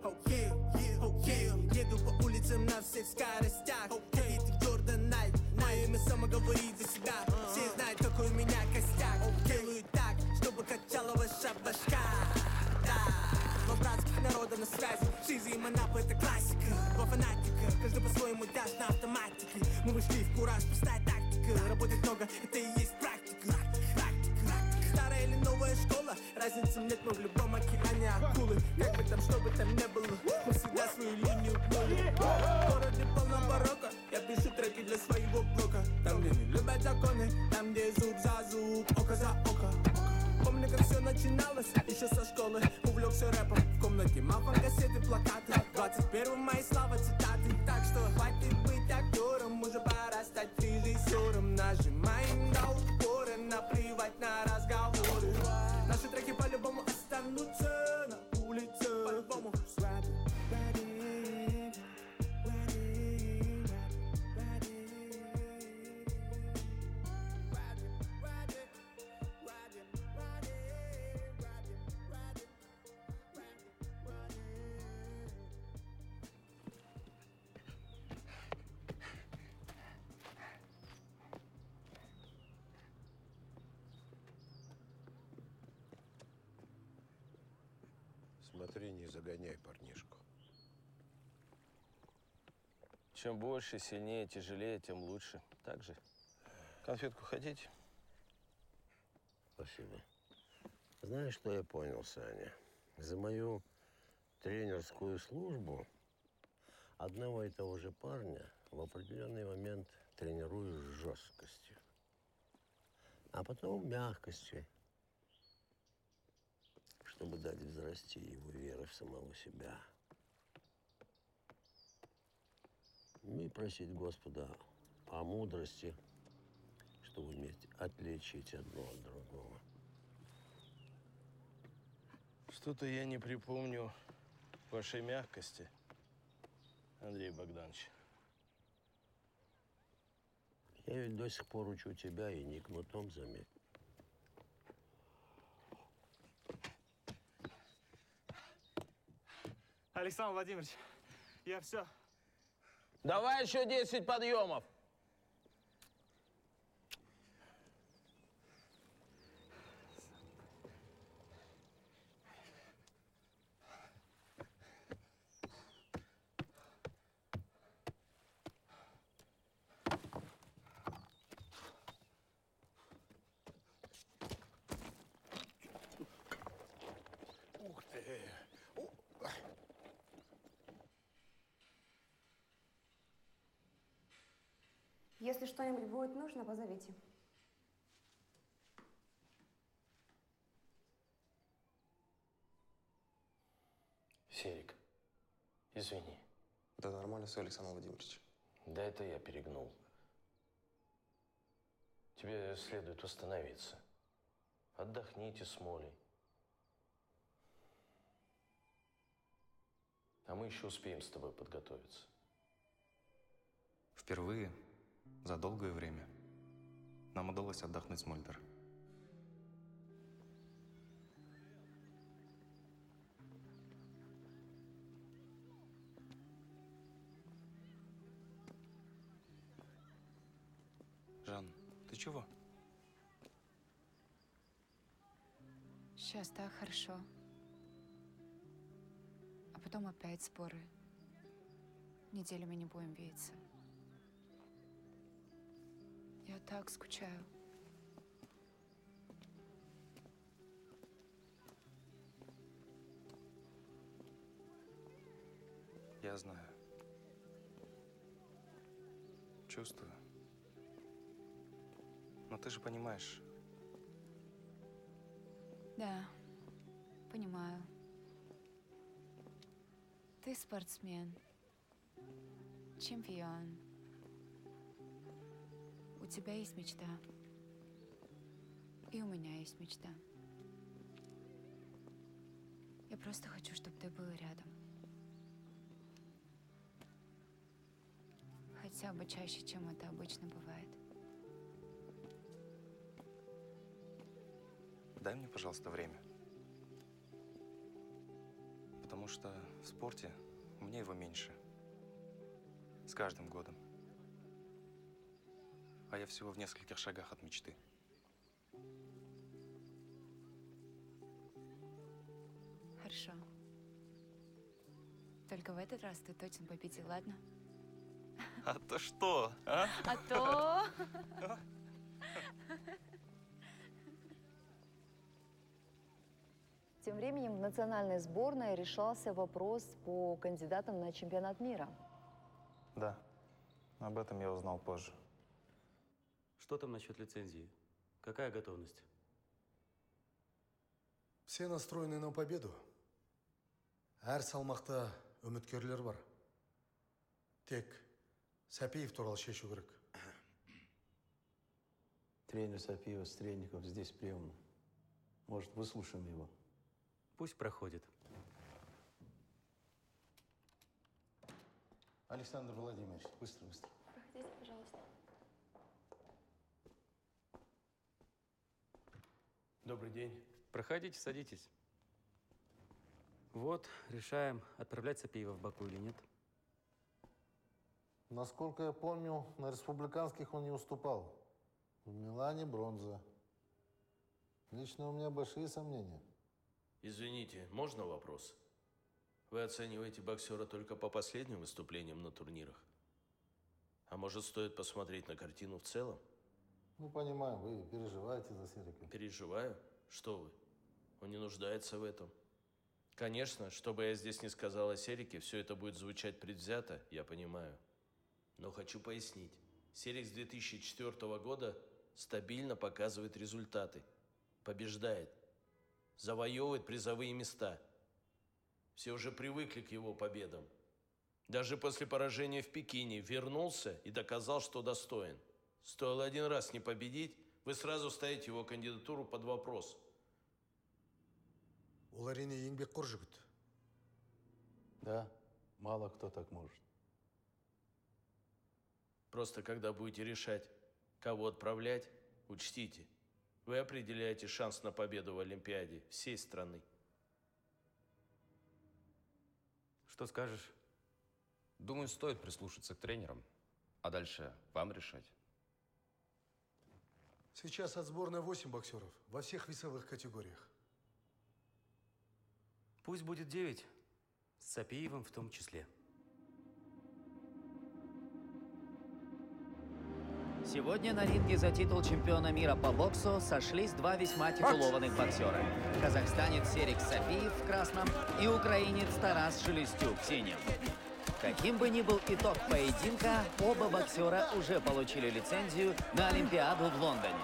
Еду по улицам на всех скоростях Ветер Джордан Найк Мое имя само говорит за себя Все знают, какой у меня костяк Делаю так, чтобы качала ваша башка Два братских народа на связи Шизы и Манапа это классика Два фанатика, каждый по-своему даже на автоматике Мы вышли в кураж, простая тактика Работать много, это и есть практика Старая или новая школа Разницы нет, но в любом океане акулы Как бы там, что бы там ни было Мы всегда свою линию гнули В городе полном барокко Я пишу треки для своего блока Там, где не любят законы Там, где зуб за зуб, око за око Помню, как все начиналось, еще со школы Увлекся рэпом, в комнате мафон, кассеты, плакаты 21 мои слова, цитаты Так что хватит быть актером Уже пора стать режиссером Нажимаем до упора Наплевать на разговоры Наши треки по-любому останутся на улице По-любому Смотри, не загоняй парнишку. Чем больше, сильнее, тяжелее, тем лучше. Так же? Конфетку хотите? Спасибо. Знаешь, что я понял, Саня? За мою тренерскую службу одного и того же парня в определенный момент тренирую с жесткостью, а потом мягкостью, чтобы дать взрасти его веры в самого себя. И просить Господа о мудрости, чтобы уметь отличить одно от другого. Что-то я не припомню вашей мягкости, Андрей Богданович. Я ведь до сих пор учу тебя и не кнутом, заметь. Александр Владимирович, я все. Давай еще 10 подъемов. Ух ты! Если что-нибудь будет нужно, позовите. Серик, извини. Да нормально все, Александр Владимирович. Да это я перегнул. Тебе следует восстановиться. Отдохните с Молей. А мы еще успеем с тобой подготовиться. Впервые за долгое время нам удалось отдохнуть с Мольдер. Жан, ты чего? Сейчас так хорошо. А потом опять споры. Неделями не будем видеться. Я так скучаю. Я знаю. Чувствую. Но ты же понимаешь. Да, понимаю. Ты спортсмен, чемпион. У тебя есть мечта. И у меня есть мечта. Я просто хочу, чтобы ты был рядом. Хотя бы чаще, чем это обычно бывает. Дай мне, пожалуйста, время. Потому что в спорте у меня его меньше. С каждым годом. А я всего в нескольких шагах от мечты. Хорошо. Только в этот раз ты точно победил, ладно? А то что, а? А то... Тем временем в национальной сборной решался вопрос по кандидатам на чемпионат мира. Да, об этом я узнал позже. Что там насчет лицензии? Какая готовность? Все настроены на победу. Әр салмақта үміткерлер бар. Тек Сапиев туралы шешу керек. Тренер Сапиева Стрельников здесь приемный. Может, выслушаем его? Пусть проходит. Александр Владимирович, быстро. Проходите, пожалуйста. Добрый день. Проходите, садитесь. Вот, решаем, отправлять Сапиева в Баку или нет. Насколько я помню, на республиканских он не уступал. В Милане бронза. Лично у меня большие сомнения. Извините, можно вопрос? Вы оцениваете боксера только по последним выступлениям на турнирах? А может, стоит посмотреть на картину в целом? Ну, понимаю, вы переживаете за Серика. Переживаю? Что вы? Он не нуждается в этом. Конечно, что бы я здесь ни сказал о Серике, все это будет звучать предвзято, я понимаю. Но хочу пояснить. Серик с 2004 года стабильно показывает результаты. Побеждает. Завоевывает призовые места. Все уже привыкли к его победам. Даже после поражения в Пекине вернулся и доказал, что достоин. Стоило один раз не победить, вы сразу ставите его кандидатуру под вопрос. Ол әрине еңбекқор жігіт. Да, мало кто так может. Просто когда будете решать, кого отправлять, учтите. Вы определяете шанс на победу в Олимпиаде всей страны. Что скажешь? Думаю, стоит прислушаться к тренерам, а дальше вам решать. Сейчас от сборной 8 боксеров во всех весовых категориях. Пусть будет 9, с Сапиевым в том числе. Сегодня на ринге за титул чемпиона мира по боксу сошлись два весьма титулованных боксера. Казахстанец Серик Сапиев в красном и украинец Тарас Шелестюк в синем. Каким бы ни был итог поединка, оба боксера уже получили лицензию на Олимпиаду в Лондоне.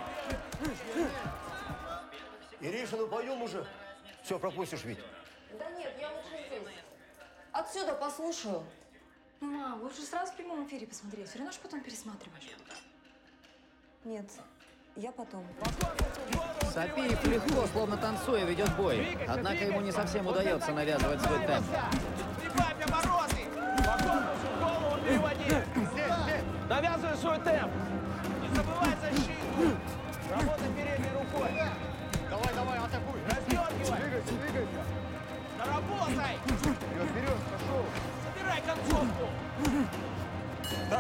Ириша, ну пойдем уже. Все, пропустишь ведь. Да нет, я лучше здесь. Отсюда послушаю. Ну, мам, лучше сразу в прямом эфире посмотреть. Все равно ж потом пересматриваешь. Нет, я потом. Сапиев легко, словно танцуя, ведет бой. Однако ему не совсем удается навязывать свой темп. Прибавь обороты! Голову переводи! Навязывай свой темп! Не забывай защиту! Работай передней рукой! Давай, атакуй! Раздергивай! Двигайся! Наработай! Вперед, пошел! Собирай концовку! Так.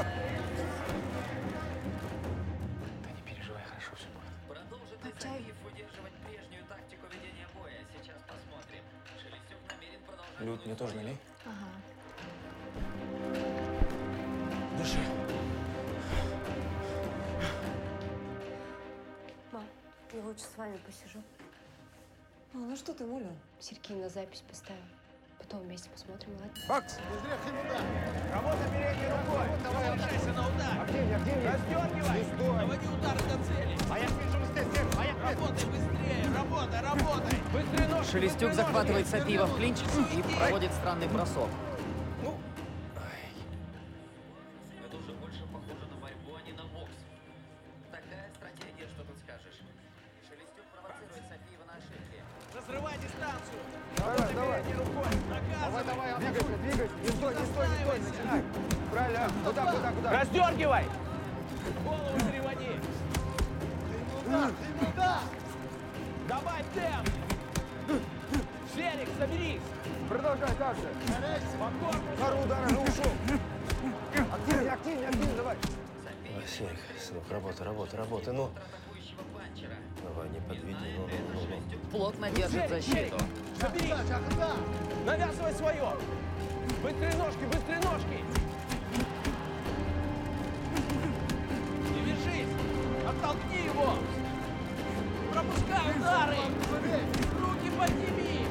Да не переживай, хорошо все будет. Продолжит ли Сапиев удерживать прежнюю тактику ведения боя? Сейчас посмотрим. Шелестюк намерен продолжать... Люд, мне тоже налей. Ага. Дыши. Мам, я лучше с вами посижу. Ну что ты, Муля? Сергей на запись поставил. Потом вместе посмотрим, ладно? Бакс! Работай передней рукой! Возвращайся на удар! Раздергивай! Наводи удары до цели! А я вижу быстрее! Работай быстрее! Работай! Быстрее нож! Шелестюк захватывает Сапиева в клинч и проводит странный бросок. Это уже больше похоже на борьбу, а не на бокс. разрывай дистанцию. Давай, давай. Рукой. Давай, давай, двигайся, двигайся. Не стой, не стой, не стой, начинай. Правильно, куда? Раздергивай. Голову переводи. Да. Добавь темп. Серик, соберись. Продолжай дальше. Пару ударов на ушел. Активнее, давай. Серик, сынок, работай, ну. Давай, не подведи, ну. Плотно держит защиту. Соберись. Навязывай свое. Быстрые ножки. Не вяжись. Оттолкни его. Пропускай удары. Руки подними.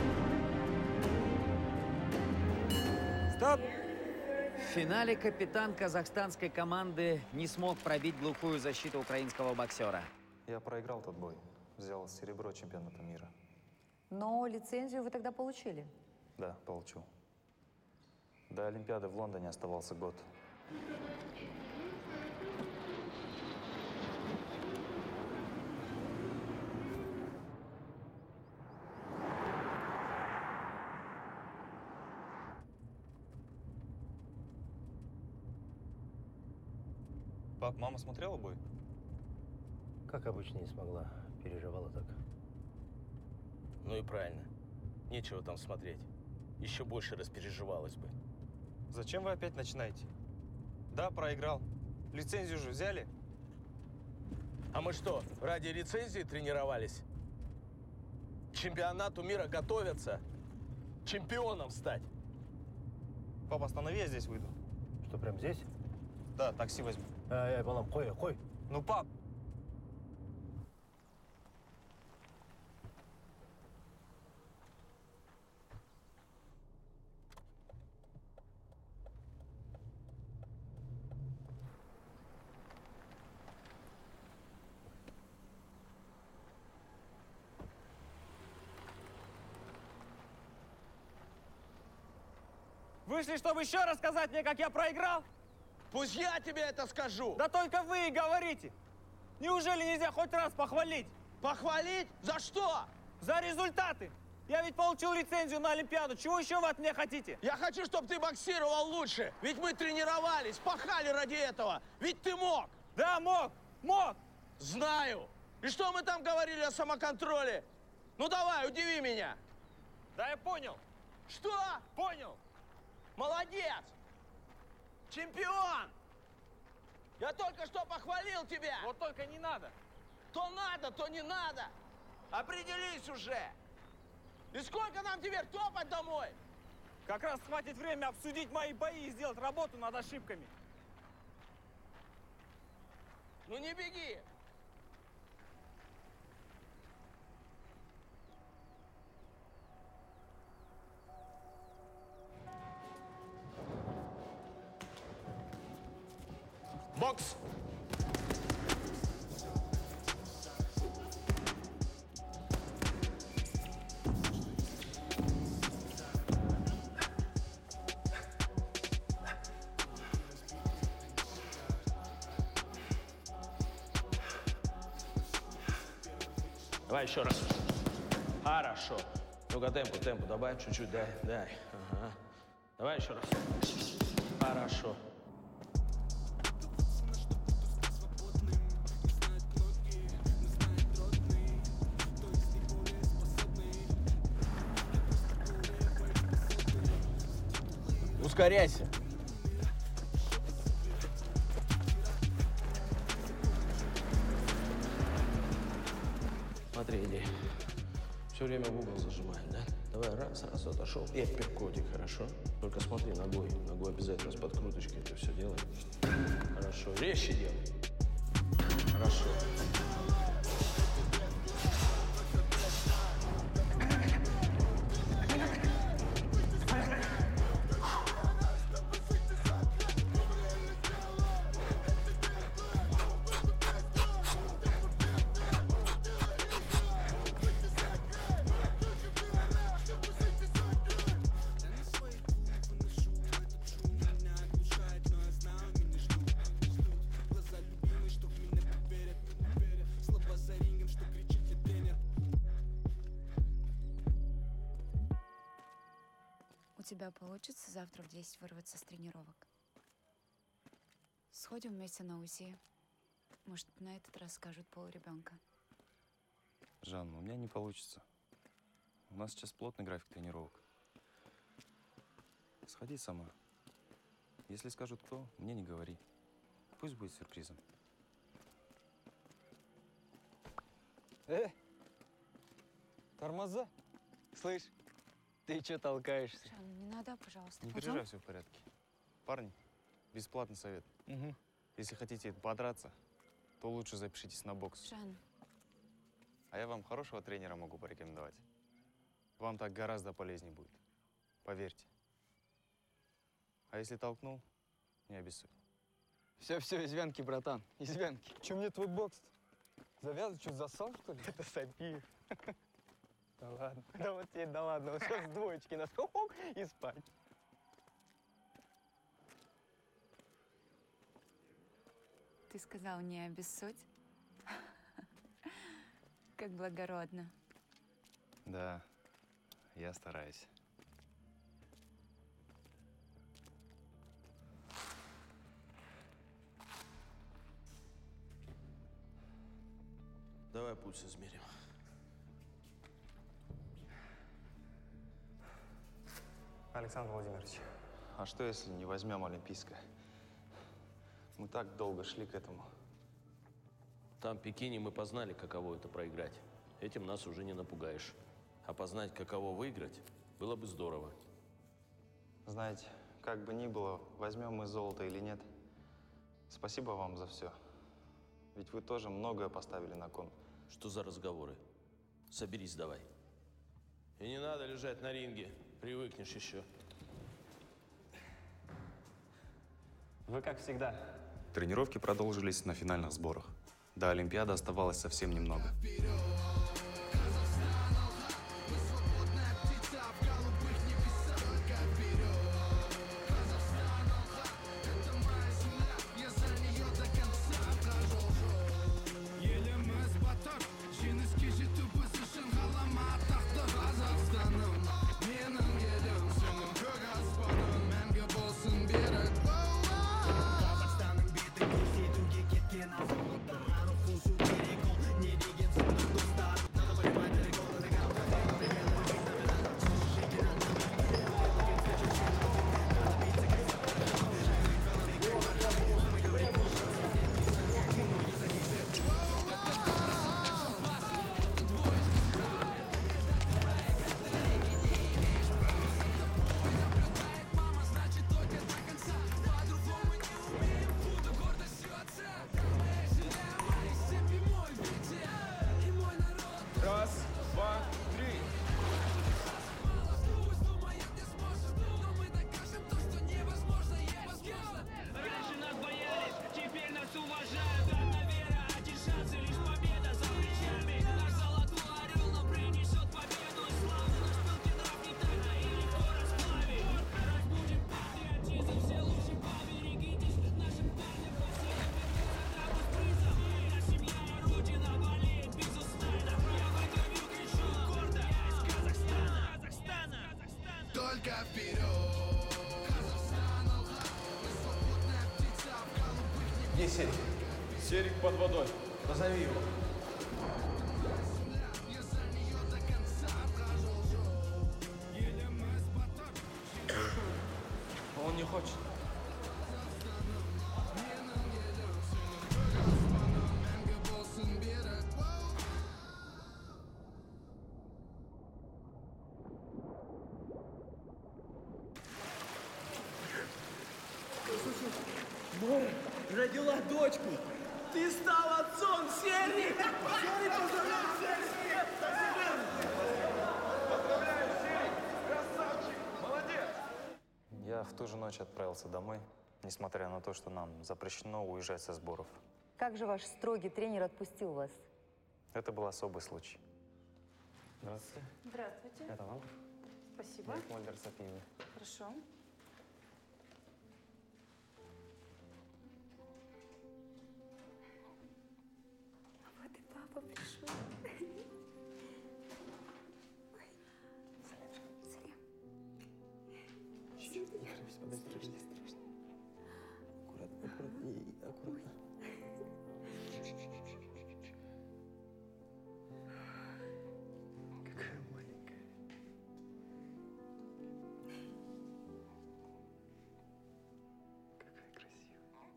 Стоп! В финале капитан казахстанской команды не смог пробить глухую защиту украинского боксера. Я проиграл тот бой. Взял серебро чемпионата мира. Но лицензию вы тогда получили? Да, получил. До Олимпиады в Лондоне оставался год. Пап, мама смотрела бой? Как обычно, не смогла. Переживала так. Ну и правильно. Нечего там смотреть. Еще больше распереживалась бы. Зачем вы опять начинаете? Да, проиграл. Лицензию же взяли? А мы что, ради лицензии тренировались? К чемпионату мира готовятся. Чемпионом стать. Папа, останови, я здесь выйду. Что, прям здесь? Да, такси возьму. Балам, қой. Ну, пап! Вышли, чтобы еще рассказать мне, как я проиграл? Пусть я тебе это скажу! Да только вы и говорите! Неужели нельзя хоть раз похвалить? Похвалить? За что? За результаты! Я ведь получил лицензию на Олимпиаду. Чего еще вы от меня хотите? Я хочу, чтобы ты боксировал лучше. Ведь мы тренировались, пахали ради этого. Ведь ты мог. Да, мог. Знаю. И что мы там говорили о самоконтроле? Ну давай, удиви меня. Да, я понял. Что? Понял. Молодец. Чемпион. Я только что похвалил тебя. Вот только не надо. То надо, то не надо. Определись уже. И сколько нам теперь топать домой? Как раз хватит время обсудить мои бои и сделать работу над ошибками. Ну не беги. Бокс! Давай еще раз. Хорошо. Ну-ка, темпу добавь чуть-чуть, дай. Ага. Давай еще раз. Хорошо. Ускоряйся. Смотри, иди. Все время в угол зажимай, да? Давай, раз, отошел. И апперкотик, хорошо? Только смотри ногой. Ногой обязательно с подкруточкой это все делай. Хорошо. Резче делай. Хорошо. тебя получится завтра в 10 вырваться с тренировок? Сходим вместе на УЗИ. Может, на этот раз скажут полуребенка. Жан, у меня не получится. У нас сейчас плотный график тренировок. Сходи сама. Если скажут кто, мне не говори. Пусть будет сюрпризом. Тормоза. Слышь, ты что толкаешься? Жан, не надо, пожалуйста. Не Пойдем? переживай, все в порядке. Парни, бесплатный совет. Если хотите подраться, то лучше запишитесь на бокс. Жан. А я вам хорошего тренера могу порекомендовать. Вам так гораздо полезнее будет. Поверьте. А если толкнул, не обессудь. Все, из венки, братан, из венки. Че мне твой бокс? Завязывай, что, засал, что ли? Это Сапиев. Да ладно, да вот тебе, да ладно, вот сейчас с двоечки нас и спать. Ты сказал, не обессудь? Как благородно. Да, я стараюсь. Давай пульс измерим. Александр Владимирович, а что, если не возьмем Олимпийское? Мы так долго шли к этому. Там, в Пекине, мы познали, каково это проиграть. Этим нас уже не напугаешь. А познать, каково выиграть, было бы здорово. Знаете, как бы ни было, возьмем мы золото или нет, спасибо вам за все. Ведь вы тоже многое поставили на кон. Что за разговоры? Соберись давай. И не надо лежать на ринге. Привыкнешь еще. Вы как всегда. Тренировки продолжились на финальных сборах. До Олимпиады оставалось совсем немного. Раз, два, три. Раньше нас боялись, теперь нас уважают. Одна вера, один шанс и лишь победа за плечами. Наш золотой орел нам принесет победу и славу. Наш пылкий нрав не тайна и никто расплавит. Разбудим патриотизм, все лучше поберегитесь. Нашим парням по силам вернуться с призом. Наша семья и родина болеет безустанно. Я в интервью кричу гордо, я из Казахстана. Только вперед! Где Серик? Серик под водой. Позови его. Он не хочет. Мора родила дочку. Ты стал отцом, Серик! Серик, поздравляю, Серик! Поздравляю, Серик! Красавчик! Молодец! Я в ту же ночь отправился домой, несмотря на то, что нам запрещено уезжать со сборов. Как же ваш строгий тренер отпустил вас? Это был особый случай. Здравствуйте. Здравствуйте. Это вам? Спасибо. Мольдер Сапиевы. Хорошо. Вот и папа пришел. Салим. Аккуратно, аккуратнее, аккуратно. Какая маленькая. Какая красивая.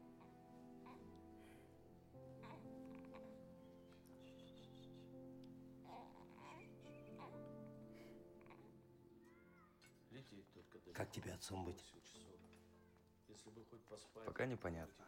Как тебе отцом быть? Пока непонятно.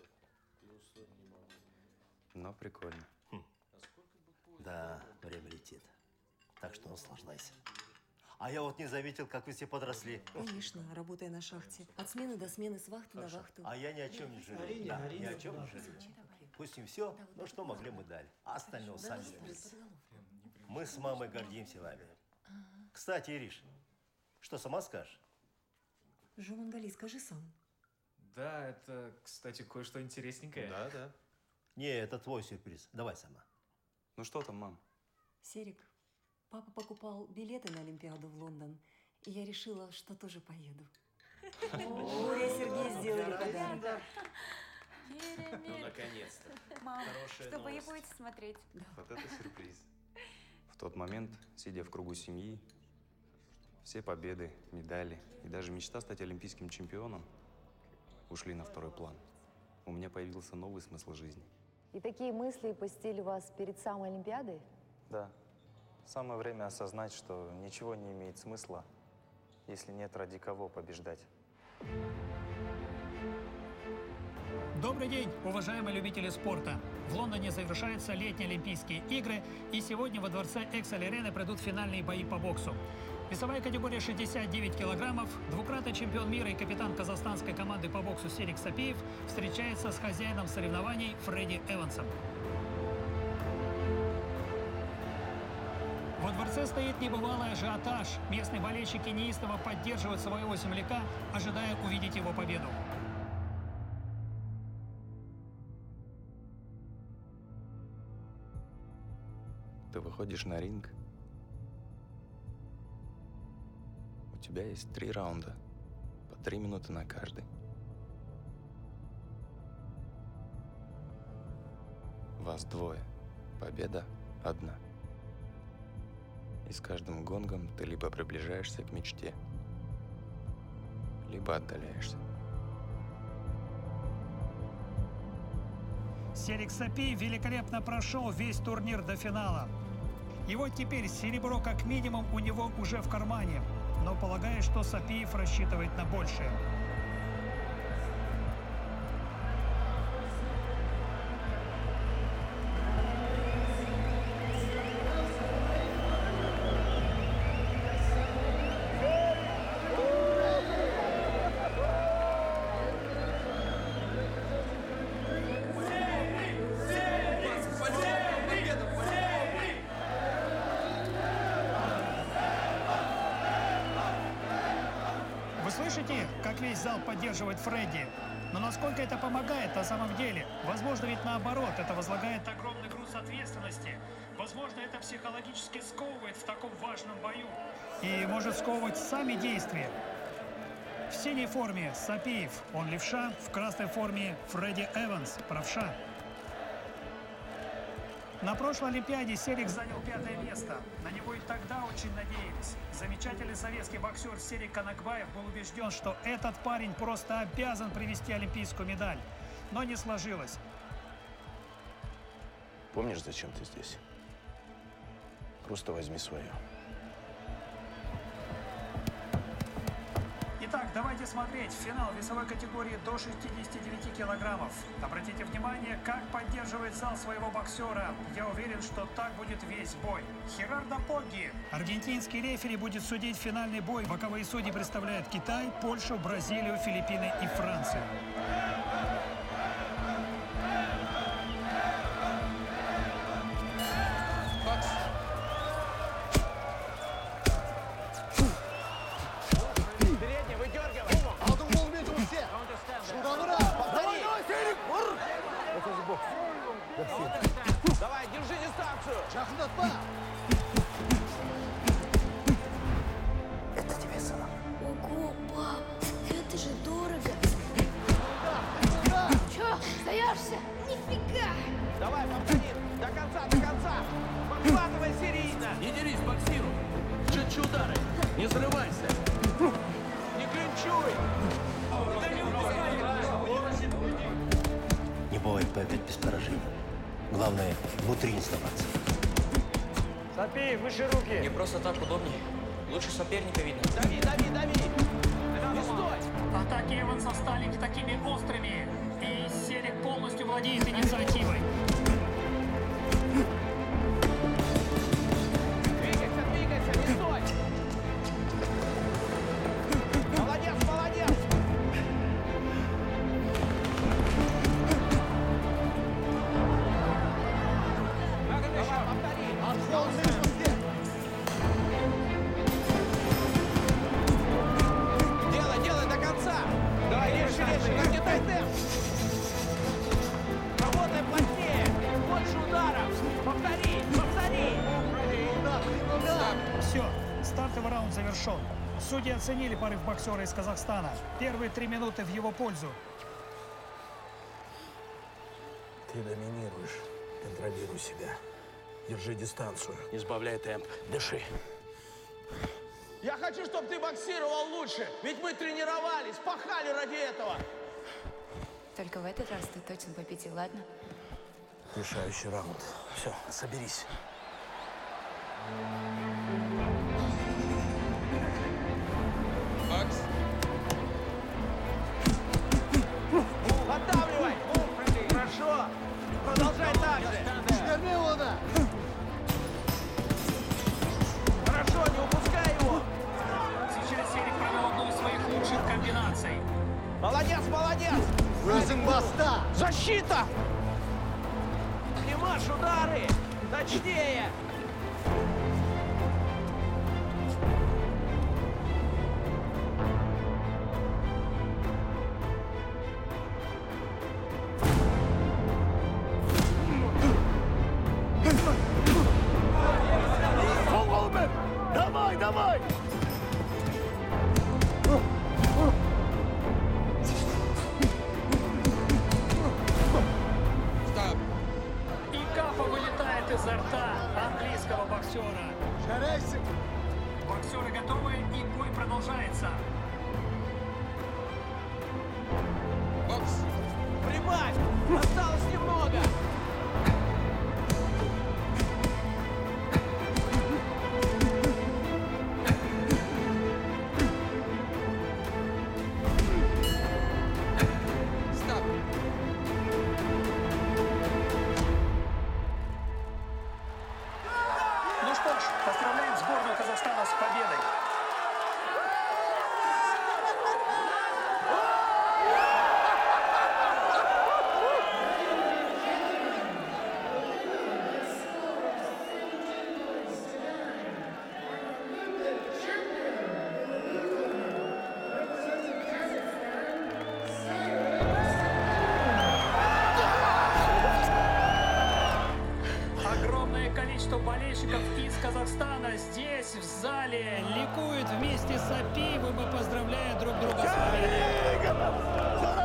Но прикольно. Да, время летит. Так что наслаждайся. А я вот не заметил, как вы все подросли. Конечно, работая на шахте. От смены до смены, с вахты на вахту. А я ни о чем не жалею. Да, ни о чем не жалею. Пустим все, но что могли мы дали. А остальное сами разберемся. Мы с мамой гордимся вами. Кстати, Ириш, что сама скажешь? Жумангали, скажи сам. Да, это, кстати, кое-что интересненькое. Да, да. Не, это твой сюрприз. Давай сама. Ну что там, мам? Серик, папа покупал билеты на Олимпиаду в Лондон, и я решила, что тоже поеду. Боря и Сергей сделали подарок. Ну, наконец-то. Мам, Хорошая что вы новость. будете смотреть? Вот это сюрприз. В тот момент, сидя в кругу семьи, все победы, медали и даже мечта стать олимпийским чемпионом ушли на второй план. У меня появился новый смысл жизни. И такие мысли посетили вас перед самой Олимпиадой? Да. Самое время осознать, что ничего не имеет смысла, если нет ради кого побеждать. Добрый день, уважаемые любители спорта! В Лондоне завершаются летние Олимпийские игры, и сегодня во дворце Эксель-Арены пройдут финальные бои по боксу. Весовая категория 69 килограммов. Двукратный чемпион мира и капитан казахстанской команды по боксу Серик Сапиев встречается с хозяином соревнований Фредди Эвансом. Во дворце стоит небывалый ажиотаж. Местные болельщики неистово поддерживают своего земляка, ожидая увидеть его победу. Ты выходишь на ринг, у тебя есть 3 раунда, по 3 минуты на каждый. Вас 2, победа 1. И с каждым гонгом ты либо приближаешься к мечте, либо отдаляешься. Серик Сапиев великолепно прошел весь турнир до финала. И вот теперь серебро как минимум у него уже в кармане. Но полагаю, что Сапиев рассчитывает на большее. Слышите, как весь зал поддерживает Фредди? Но насколько это помогает на самом деле? Возможно, ведь наоборот, это возлагает огромный груз ответственности. Возможно, это психологически сковывает в таком важном бою. И может сковывать сами действия. В синей форме Сапиев, он левша, в красной форме Фредди Эванс, правша. На прошлой Олимпиаде Серик занял 5-е место. На него и тогда очень надеялись. Замечательный советский боксер Серик Канакбаев был убежден, что этот парень просто обязан привезти олимпийскую медаль. Но не сложилось. Помнишь, зачем ты здесь? Просто возьми свое. Итак, давайте смотреть финал весовой категории до 69 килограммов. Обратите внимание, как поддерживает зал своего боксера. Я уверен, что так будет весь бой. Херардо Погги. Аргентинский рефери будет судить финальный бой. Боковые судьи представляют Китай, Польшу, Бразилию, Филиппины и Францию. Давай, держи дистанцию! Это тебе, сынок. Ого, пап, Короче удары. Не срывайся. Не клинчуй. Не бывает побед без поражений. Главное, внутри не сдаваться. Сапиев, выше руки. Не просто так удобнее. Лучше соперника видно. Дави, дави, дави. Не стой. Атаки Эванса стали не такими острыми. И Серик полностью владеет инициативой. Двигайся, двигайся, не стой. Молодец, молодец. Давай, повтори. Делай, делай до конца. Давай, резче, резче, нагнетай темп. Работай плотнее. Больше ударов. Повтори, повтори. Все, стартовый раунд завершен. Судьи оценили порыв боксера из Казахстана. Первые 3 минуты в его пользу. Ты доминируешь. Контролируй себя. Держи дистанцию. Не сбавляй темп. Дыши. Я хочу, чтобы ты боксировал лучше. Ведь мы тренировались, пахали ради этого. Только в этот раз ты точно победил, ладно? Решающий раунд. Все, соберись. Бокс. Поддавливай. Хорошо. Продолжай так же. Шторми луна. Хорошо, не упускай его. Сейчас Серик провел одну из своих лучших комбинаций. Молодец, молодец. Розенбаста. Защита. Димаш, удары. Точнее. Давай, давай! И капа вылетает изо рта английского боксера. Боксеры готовы, и бой продолжается. Бокс. Прибавь. Осталось немного. Ну что ж, поздравляем сборную Казахстана с победой. Огромное количество болельщиков из Казахстана здесь, в зале, ликуют вместе с Сапиевым и поздравляют друг друга с победой.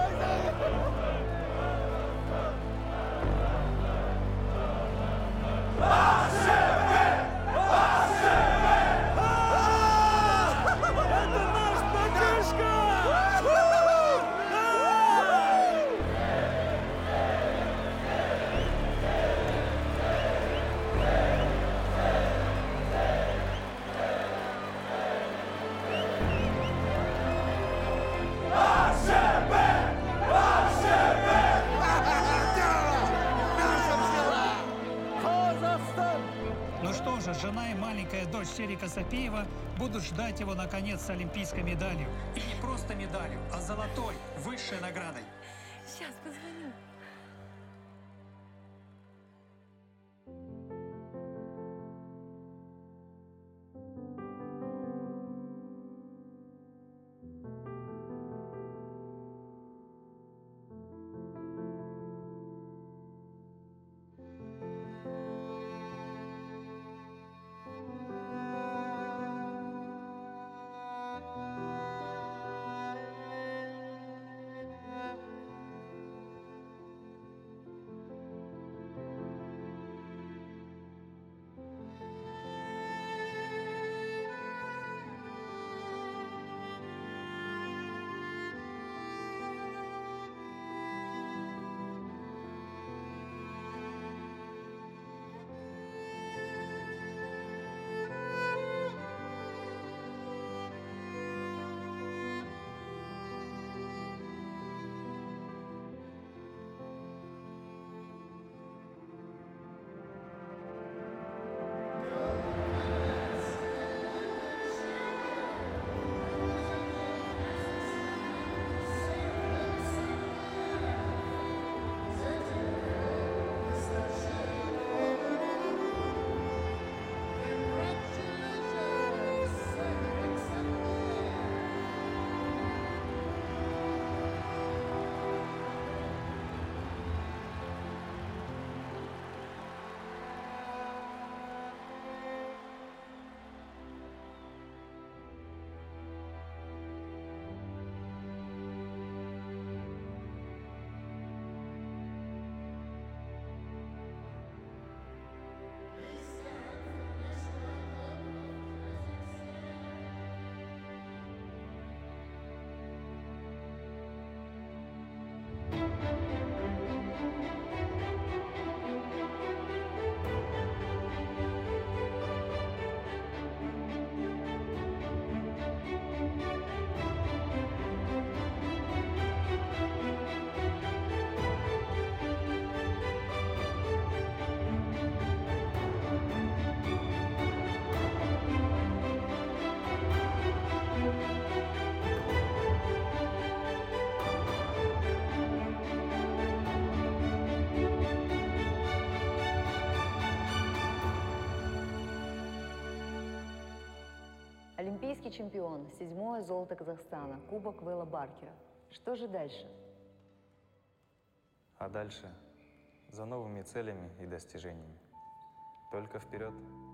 Ну что же, жена и маленькая дочь Серика Сапиева будут ждать его, наконец, с олимпийской медалью. И не просто медалью, а золотой, высшей наградой. Сейчас позвоню. Олимпийский чемпион, 7-е золото Казахстана, Кубок Вэлла Баркера. Что же дальше? А дальше за новыми целями и достижениями. Только вперед!